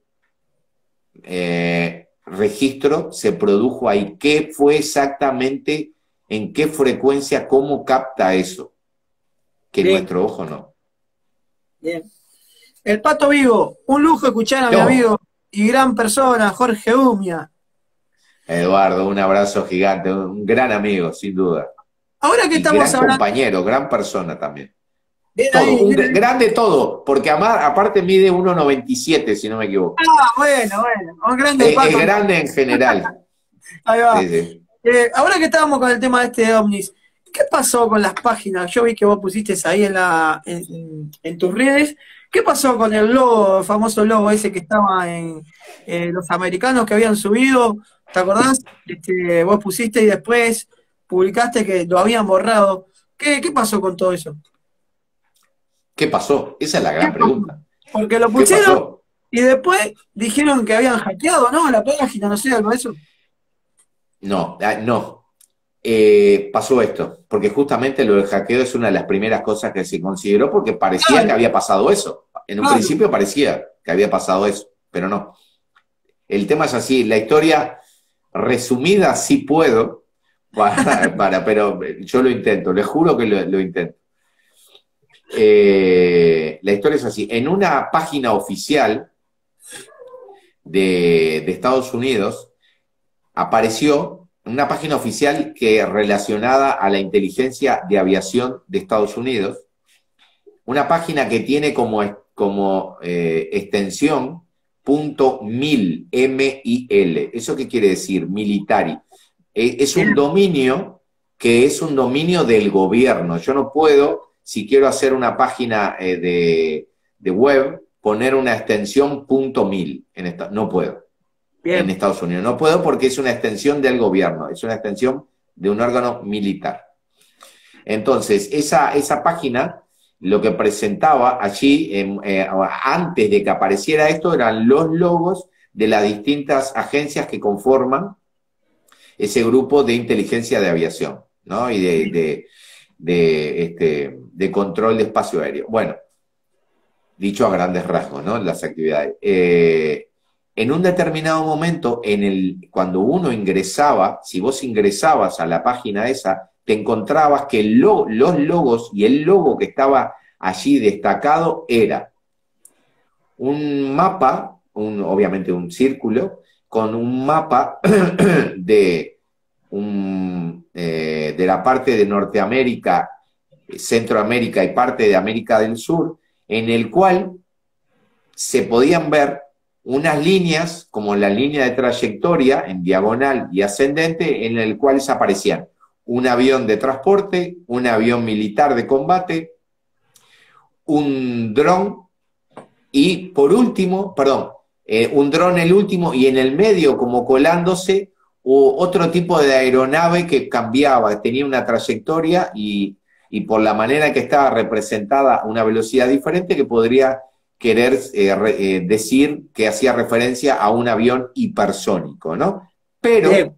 eh, registro se produjo ahí? ¿Qué fue exactamente, en qué frecuencia, cómo capta eso? Que Bien. nuestro ojo no. Bien. El Pato Vivo, un lujo escuchar a mi No. amigo y gran persona, Jorge Umia. Eduardo, un abrazo gigante, un gran amigo, sin duda. Ahora que Y estamos gran hablando. compañero, gran persona también. Bien Todo, ahí, un bien gr- ahí. grande todo, porque Amar, aparte mide uno noventa y siete, si no me equivoco. Ah, bueno, bueno. Un grande Es, Pato. es grande en general. Ahí va. Sí, sí. Eh, ahora que estábamos con el tema este de ovnis, ¿qué pasó con las páginas? Yo vi que vos pusiste ahí en, la, en, en tus redes. ¿Qué pasó con el logo, el famoso logo ese que estaba en eh, los americanos que habían subido? ¿Te acordás? Este, vos pusiste y después publicaste que lo habían borrado. ¿Qué, qué pasó con todo eso? ¿Qué pasó? Esa es la ¿Qué gran pasó? pregunta. Porque lo ¿Qué pusieron pasó? y después dijeron que habían hackeado, ¿no? La página, no sé, algo de eso. No, ah, no. Eh, pasó esto, porque justamente lo del hackeo es una de las primeras cosas que se consideró, porque parecía Claro. que había pasado eso. En un Claro. principio parecía que había pasado eso, pero no. El tema es así, la historia resumida sí puedo, para, para, pero yo lo intento, les juro que lo, lo intento. Eh, la historia es así. En una página oficial de, de Estados Unidos apareció una página oficial que relacionada a la inteligencia de aviación de Estados Unidos, una página que tiene como, como eh, extensión punto mil, M I L. ¿Eso qué quiere decir? Military. Eh, es un dominio que es un dominio del gobierno. Yo no puedo, si quiero hacer una página eh, de, de web, poner una extensión punto mil. En esta, no puedo. Bien. En Estados Unidos. No puedo porque es una extensión del gobierno. Es una extensión de un órgano militar. Entonces, esa, esa página lo que presentaba allí, eh, eh, antes de que apareciera esto, eran los logos de las distintas agencias que conforman ese grupo de inteligencia de aviación, ¿no? Y de, de, de, este, de control de espacio aéreo. Bueno, dicho a grandes rasgos, ¿no? Las actividades. Eh, en un determinado momento, en el, cuando uno ingresaba, si vos ingresabas a la página esa, te encontrabas que lo, los logos y el logo que estaba allí destacado era un mapa, un, obviamente un círculo, con un mapa de, un, eh, de la parte de Norteamérica, Centroamérica y parte de América del Sur, en el cual se podían ver unas líneas, como la línea de trayectoria, en diagonal y ascendente, en el cual aparecían un avión de transporte, un avión militar de combate, un dron y por último, perdón, eh, un dron el último y en el medio como colándose o otro tipo de aeronave que cambiaba, tenía una trayectoria y, y por la manera que estaba representada una velocidad diferente que podría querer eh, re, eh, decir que hacía referencia a un avión hipersónico, ¿no? Pero Bien.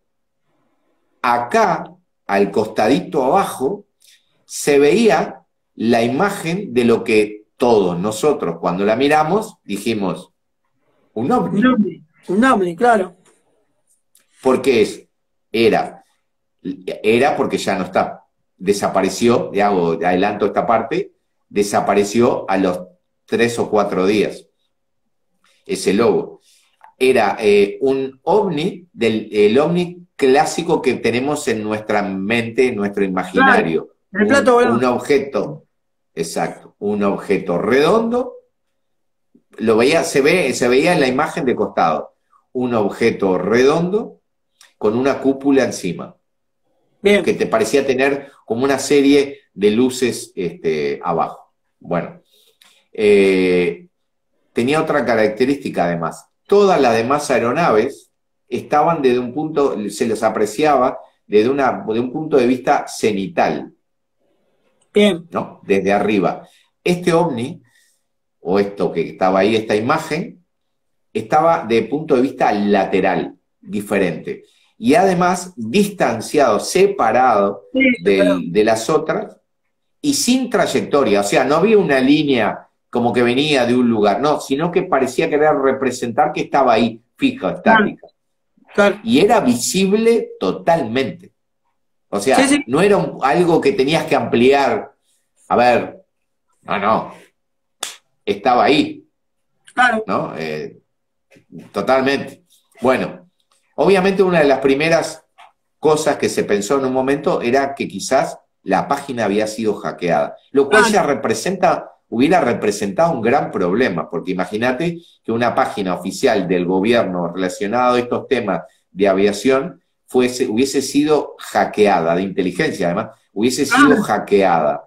acá, al costadito abajo, se veía la imagen de lo que todos nosotros, cuando la miramos, dijimos, un ovni. Un ovni, un ovni, claro. Porque es, era, era porque ya no está, desapareció, ya hago, adelanto esta parte, desapareció a los tres o cuatro días, ese logo. Era eh, un ovni, del, el ovni clásico que tenemos en nuestra mente, en nuestro imaginario. Claro, el plato un, un objeto, exacto, un objeto redondo, lo veía, se, ve, se veía en la imagen de costado, un objeto redondo con una cúpula encima. Bien. Que te parecía tener como una serie de luces este, abajo. Bueno, eh, tenía otra característica además. Todas las demás aeronaves estaban desde un punto, se les apreciaba desde, una, desde un punto de vista cenital. Bien. ¿No? Desde arriba. Este ovni, o esto que estaba ahí, esta imagen, estaba de punto de vista lateral, diferente. Y además distanciado, separado sí, del, de las otras y sin trayectoria. O sea, no había una línea como que venía de un lugar, no, sino que parecía querer representar que estaba ahí, fija, estática. Claro. Y era visible totalmente. O sea, sí, sí. no era un, algo que tenías que ampliar. A ver, no, no. Estaba ahí. Claro. ¿No? Eh, totalmente. Bueno, obviamente una de las primeras cosas que se pensó en un momento era que quizás la página había sido hackeada, lo cual ya representa, hubiera representado un gran problema, porque imagínate que una página oficial del gobierno relacionada a estos temas de aviación fuese, hubiese sido hackeada, de inteligencia además, hubiese sido hackeada.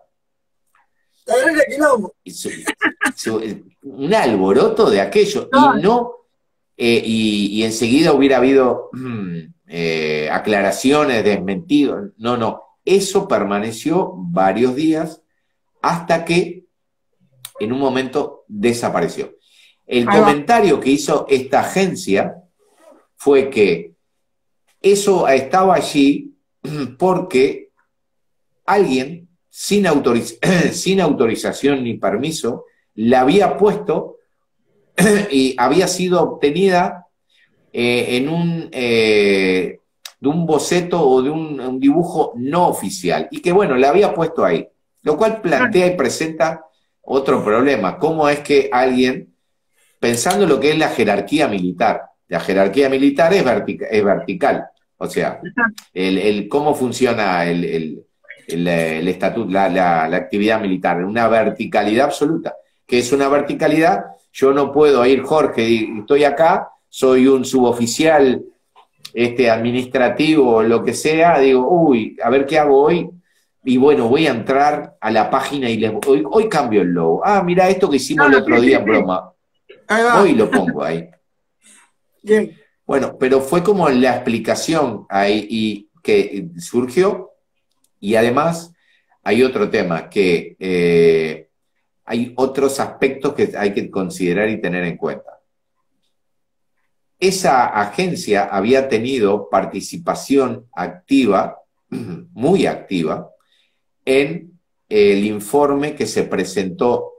Su, su, un alboroto de aquello, y no, eh, y, y enseguida hubiera habido mm, eh, aclaraciones, desmentidos, no, no, eso permaneció varios días hasta que en un momento desapareció. El comentario que hizo esta agencia fue que eso estaba allí porque alguien, sin, autoriz sin autorización ni permiso, la había puesto y había sido obtenida eh, en un, eh, de un boceto o de un, un dibujo no oficial, y que bueno, le había puesto ahí, lo cual plantea y presenta otro problema. ¿Cómo es que alguien, pensando lo que es la jerarquía militar, la jerarquía militar es, vertica, es vertical, o sea, el, el cómo funciona el, el, el, el estatuto, la, la, la actividad militar, una verticalidad absoluta, que es una verticalidad, yo no puedo ir, Jorge, estoy acá, soy un suboficial este, administrativo o lo que sea, digo, uy, a ver qué hago hoy, y bueno, voy a entrar a la página y les hoy, hoy cambio el logo. Ah, mira esto que hicimos el otro día en broma. Hoy lo pongo ahí. Bien. Bueno, pero fue como la explicación ahí y que surgió, y además hay otro tema, que eh, hay otros aspectos que hay que considerar y tener en cuenta. Esa agencia había tenido participación activa, muy activa, en el informe que se presentó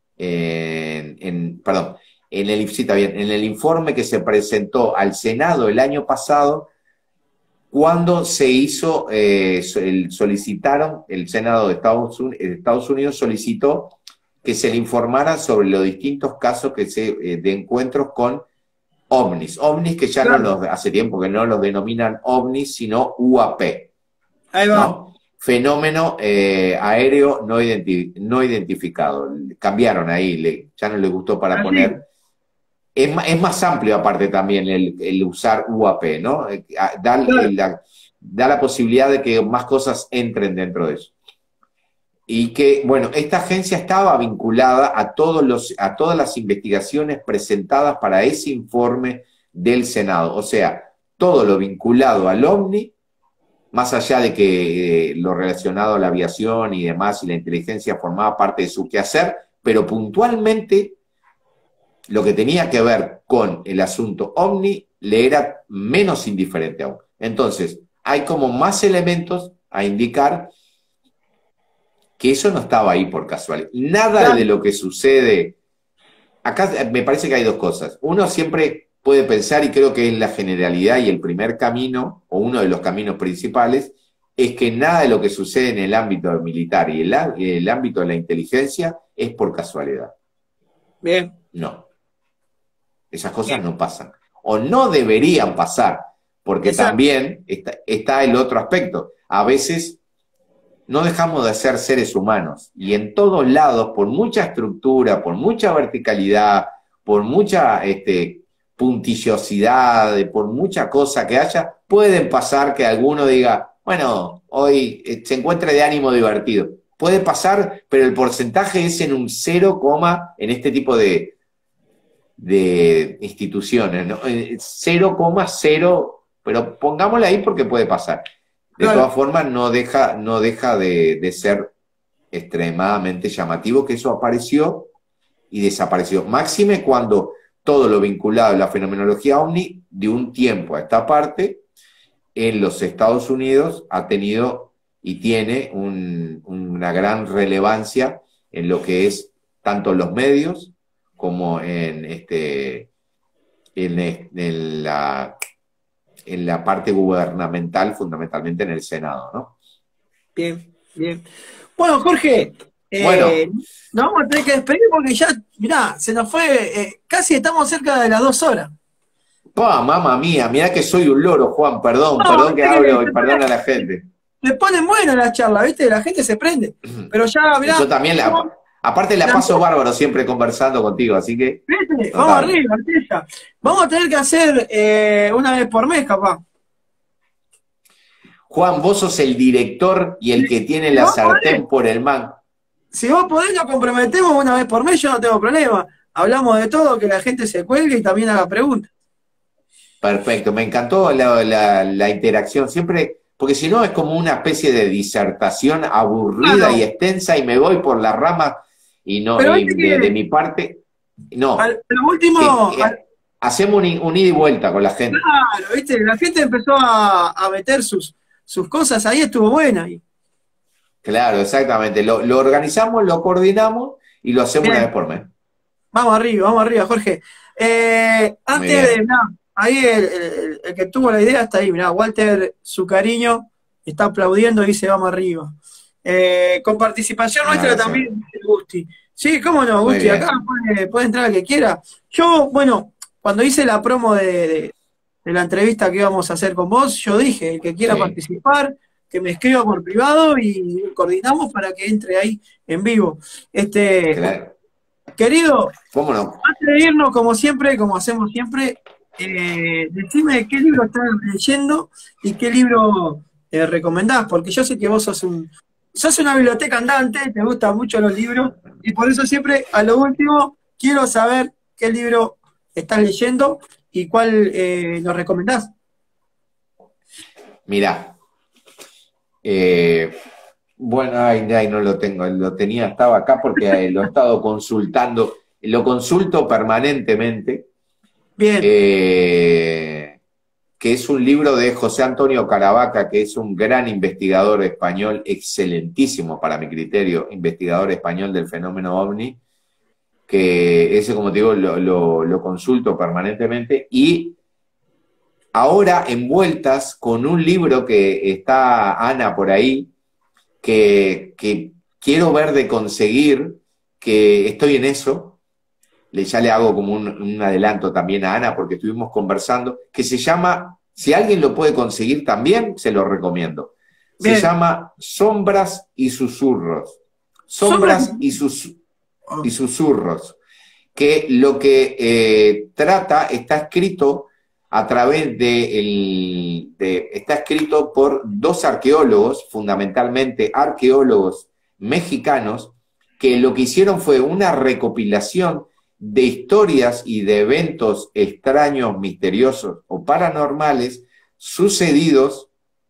en, en perdón, en el, sí, está bien, en el informe que se presentó al Senado el año pasado, cuando se hizo, eh, el, solicitaron, el Senado de Estados, Unidos, de Estados Unidos solicitó que se le informara sobre los distintos casos que se, eh, de encuentros con ovnis. Ovnis que ya claro. no los, hace tiempo que no los denominan ovnis, sino U A P. Ahí va. ¿No? Fenómeno eh, aéreo no, identi no identificado. Cambiaron ahí, le, ya no les gustó para ¿Ah, poner. Sí? Es, es más amplio aparte también el, el usar U A P, ¿no? Da, claro. el, la, da la posibilidad de que más cosas entren dentro de eso. Y que, bueno, esta agencia estaba vinculada a, todos los, a todas las investigaciones presentadas para ese informe del Senado. O sea, todo lo vinculado al OVNI, más allá de que eh, lo relacionado a la aviación y demás, y la inteligencia formaba parte de su quehacer, pero puntualmente lo que tenía que ver con el asunto OVNI le era menos indiferente aún. Entonces, hay como más elementos a indicar que eso no estaba ahí por casualidad. Nada claro. de lo que sucede... Acá me parece que hay dos cosas. Uno siempre puede pensar, y creo que es la generalidad y el primer camino, o uno de los caminos principales, es que nada de lo que sucede en el ámbito militar y el, el ámbito de la inteligencia es por casualidad. Bien. No. Esas cosas Bien. no pasan. O no deberían pasar, porque Exacto. también está, está el otro aspecto. A veces no dejamos de ser seres humanos, y en todos lados, por mucha estructura, por mucha verticalidad, por mucha este, puntillosidad, por mucha cosa que haya, pueden pasar que alguno diga, bueno, hoy eh, se encuentra de ánimo divertido. Puede pasar, pero el porcentaje es en un cero, en este tipo de, de instituciones, ¿no? cero coma cero, pero pongámosla ahí porque puede pasar. De claro. todas formas, no deja, no deja de, de ser extremadamente llamativo que eso apareció y desapareció. Máxime cuando todo lo vinculado a la fenomenología ovni, de un tiempo a esta parte, en los Estados Unidos ha tenido y tiene un, una gran relevancia en lo que es tanto los medios como en, este, en, en la... en la parte gubernamental, fundamentalmente en el Senado, ¿no? Bien, bien. Bueno, Jorge, eh, bueno. nos vamos a tener que despedir porque ya, mirá, se nos fue, eh, casi estamos cerca de las dos horas. ¡Pah, mamá mía! Mirá que soy un loro, Juan, perdón, no, perdón que hablo y perdón a la gente. Le ponen buena la charla, ¿viste? La gente se prende. Pero ya, mirá. Yo también la... ¿cómo? Aparte la paso bárbaro siempre conversando contigo, así que... ¿Viste? Vamos arriba, Artilla. Vamos a tener que hacer eh, una vez por mes, capaz. Juan, vos sos el director y el que tiene la sartén por el mango. Si vos podés, nos comprometemos una vez por mes, yo no tengo problema. Hablamos de todo, que la gente se cuelgue y también haga preguntas. Perfecto, me encantó la, la, la interacción. Siempre... porque si no es como una especie de disertación aburrida claro. y extensa y me voy por la rama y no, y de, que, de mi parte, no. Al, lo último... Que, que al, hacemos un, un ida y vuelta con la gente. Claro, ¿viste? La gente empezó a, a meter sus, sus cosas ahí, estuvo buena. Claro, exactamente. Lo, lo organizamos, lo coordinamos y lo hacemos Bien. una vez por mes. Vamos arriba, vamos arriba, Jorge. Eh, antes de, nada, ahí el, el- el que tuvo la idea está ahí, mirá, Walter, su cariño, está aplaudiendo y dice vamos arriba. Eh, con participación No, nuestra gracias. también, dice Gusti. Sí, cómo no, Muy Gusti, acá bien. puede, puede entrar el que quiera. Yo, bueno, cuando hice la promo de, de- de la entrevista que íbamos a hacer con vos, yo dije, el que quiera Sí, participar, que me escriba por privado y coordinamos para que entre ahí en vivo. Este, claro. querido, ¿Cómo no? antes de irnos, como siempre, como hacemos siempre, eh, decime qué libro estás leyendo y qué libro eh, recomendás, porque yo sé que vos sos un, sos una biblioteca andante, te gustan mucho los libros, y por eso siempre, a lo último, quiero saber qué libro estás leyendo y cuál eh, nos recomendás. Mirá. eh, bueno, ay, ay, no lo tengo. Lo tenía, estaba acá porque eh, lo he estado consultando. Lo consulto permanentemente. Bien, eh, que es un libro de José Antonio Caravaca, que es un gran investigador español, excelentísimo para mi criterio, investigador español del fenómeno OVNI, que ese, como te digo, lo, lo, lo consulto permanentemente, y ahora envueltas con un libro que está Ana por ahí, que, que quiero ver de conseguir, que estoy en eso, le, ya le hago como un, un adelanto también a Ana, porque estuvimos conversando, que se llama, si alguien lo puede conseguir también, se lo recomiendo. Se bien. llama Sombras y Susurros. Sombras. Sombras y, sus, y Susurros. Que lo que eh, trata está escrito a través de, el, de, está escrito por dos arqueólogos, fundamentalmente arqueólogos mexicanos, que lo que hicieron fue una recopilación de historias y de eventos extraños, misteriosos o paranormales sucedidos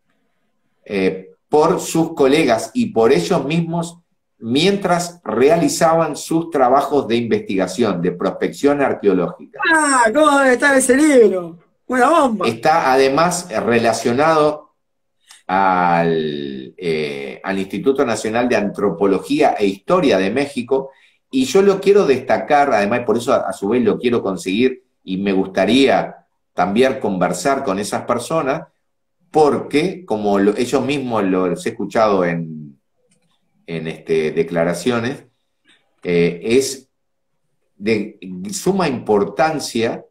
eh, por sus colegas y por ellos mismos mientras realizaban sus trabajos de investigación, de prospección arqueológica. Ah, ¿cómo debe estar ese libro? Una bomba. Está además relacionado al, eh, al Instituto Nacional de Antropología e Historia de México, y yo lo quiero destacar, además por eso a, a su vez lo quiero conseguir y me gustaría también conversar con esas personas, porque como lo, ellos mismos los he escuchado en, en este, declaraciones, eh, es de suma importancia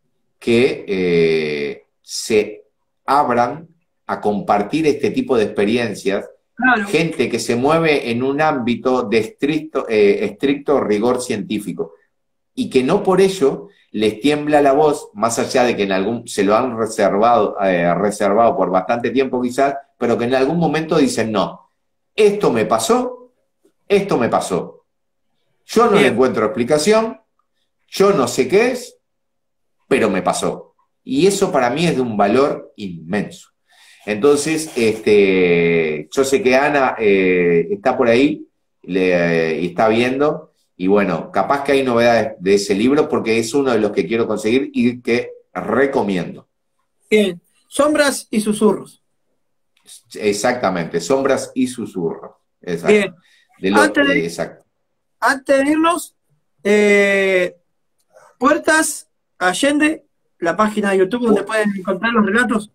que eh, se abran a compartir este tipo de experiencias, Claro. gente que se mueve en un ámbito de estricto, eh, estricto rigor científico y que no por ello les tiembla la voz, más allá de que en algún se lo han reservado, eh, reservado por bastante tiempo quizás, pero que en algún momento dicen, no, esto me pasó, esto me pasó. Yo no le Bien. encuentro explicación, yo no sé qué es, pero me pasó. Y eso para mí es de un valor inmenso. Entonces, este, yo sé que Ana eh, está por ahí le, eh, y está viendo, y bueno, capaz que hay novedades de ese libro porque es uno de los que quiero conseguir y que recomiendo. Bien. Sombras y susurros. Exactamente, Sombras y Susurros. Exacto. Bien. De lo, Antes eh, de, exacto. antes de irnos, eh, Puertas Allende, la página de YouTube donde Pu- pueden encontrar los relatos.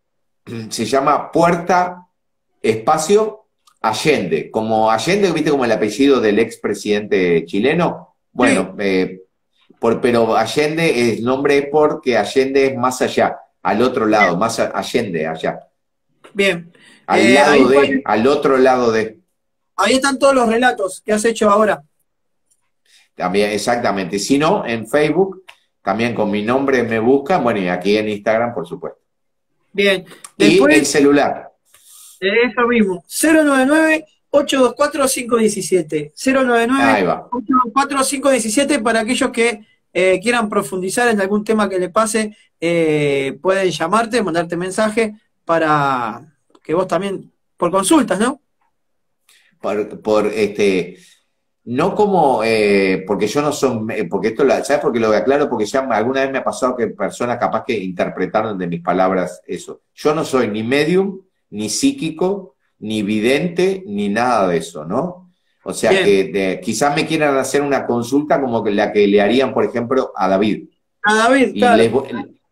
Se llama Puerta Espacio Allende. Como Allende, ¿viste como el apellido del expresidente chileno? Sí, Bueno, eh, por, pero Allende, el nombre es porque Allende es más allá, al otro lado, más a, Allende, allá. bien. Al Eh, ahí, lado de, pueden- al otro lado de. ahí están todos los relatos que has hecho ahora. También, exactamente. Si no, en Facebook, también con mi nombre me buscan, bueno, y aquí en Instagram, por supuesto. Bien. Y el Después, celular. eh, eso mismo. cero nueve nueve, ocho dos cuatro, cinco uno siete. cero nueve Ahí nueve, va. ocho dos cuatro, cinco uno siete para aquellos que eh, quieran profundizar en algún tema que le pase, eh, pueden llamarte, mandarte mensaje para que vos también, por consultas, ¿no? Por, por este. No como, eh, porque yo no son, eh, porque esto, la, ¿sabes por qué lo aclaro? Porque ya alguna vez me ha pasado que personas capaz que interpretaron de mis palabras eso. Yo no soy ni medium, ni psíquico, ni vidente, ni nada de eso, ¿no? O sea Bien. que de, quizás me quieran hacer una consulta como que la que le harían, por ejemplo, a David. A David, Y claro. les,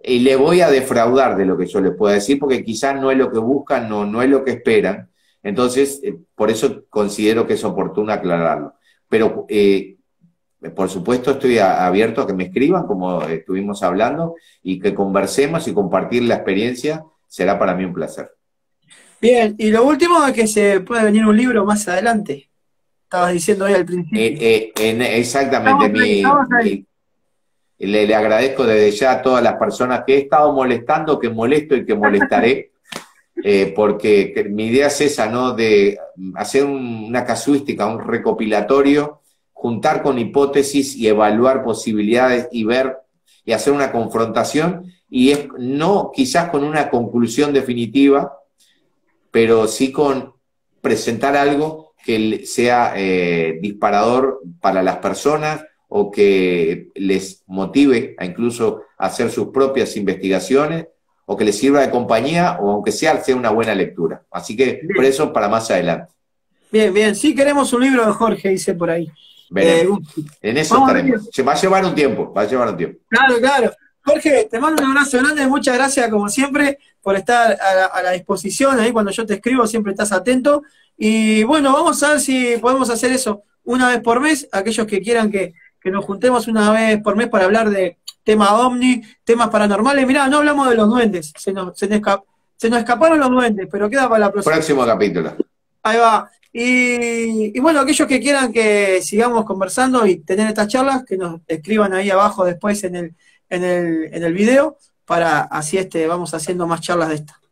y le voy a defraudar de lo que yo les pueda decir, porque quizás no es lo que buscan, no, no es lo que esperan. Entonces, eh, por eso considero que es oportuno aclararlo. Pero, eh, por supuesto, estoy a, abierto a que me escriban, como estuvimos hablando, y que conversemos y compartir la experiencia. Será para mí un placer. Bien, y lo último es que se puede venir un libro más adelante. Estabas diciendo hoy al principio. Eh, eh, en, exactamente, Estamos ahí, mi, estamos ahí. mi Le, le agradezco desde ya a todas las personas que he estado molestando, que molesto y que molestaré, eh, porque que mi idea es esa, ¿no? De hacer un, una casuística, un recopilatorio, juntar con hipótesis y evaluar posibilidades y ver y hacer una confrontación, y es no quizás con una conclusión definitiva, pero sí con presentar algo que sea eh, disparador para las personas, o que les motive a incluso hacer sus propias investigaciones, o que les sirva de compañía, o aunque sea, sea una buena lectura. Así que, bien, por eso, para más adelante. Bien, bien. Sí queremos un libro de Jorge, dice por ahí. Eh, en eso estaremos. Se va a llevar un tiempo, va a llevar un tiempo. Claro, claro. Jorge, te mando un abrazo grande, muchas gracias como siempre por estar a la, a la disposición, ahí cuando yo te escribo siempre estás atento. Y bueno, vamos a ver si podemos hacer eso una vez por mes, aquellos que quieran que que nos juntemos una vez por mes para hablar de temas ovni, temas paranormales. Mirá, no hablamos de los duendes, se nos, se nos, escap se nos escaparon los duendes, pero queda para la próxima. Próximo capítulo. Ahí va. Y, y bueno, aquellos que quieran que sigamos conversando y tener estas charlas, que nos escriban ahí abajo después en el, en el, en el video, para así este, vamos haciendo más charlas de estas.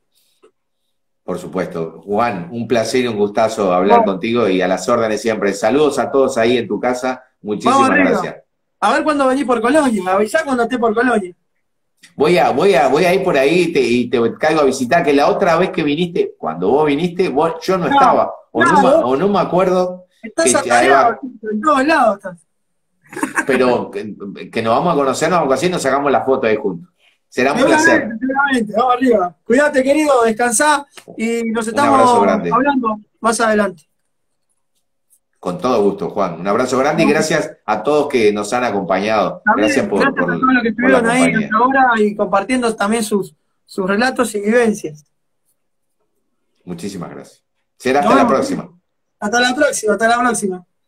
Por supuesto. Juan, un placer y un gustazo hablar bueno. contigo, y a las órdenes siempre. Saludos a todos ahí en tu casa. Muchísimas gracias. A ver cuándo venís por Colonia, me avisá cuando esté por Colonia. Voy a, voy a, voy a ir por ahí y te, y te caigo a visitar, que la otra vez que viniste, cuando vos viniste, vos, yo no, no estaba, o no, no, o no me acuerdo. Estás atareado, en todos lados estás. Pero que, que nos vamos a conocer, nos vamos a hacer y nos sacamos la foto ahí juntos. Será un placer. Seguramente, vamos arriba. Cuídate, querido, descansá y nos estamos hablando más adelante. Con todo gusto, Juan. Un abrazo grande y gracias a todos que nos han acompañado. También, gracias por, gracias por, a todos los que estuvieron ahí hasta ahora y compartiendo también sus, sus relatos y vivencias. Muchísimas gracias. Será hasta no, la próxima. Hasta la próxima, hasta la próxima.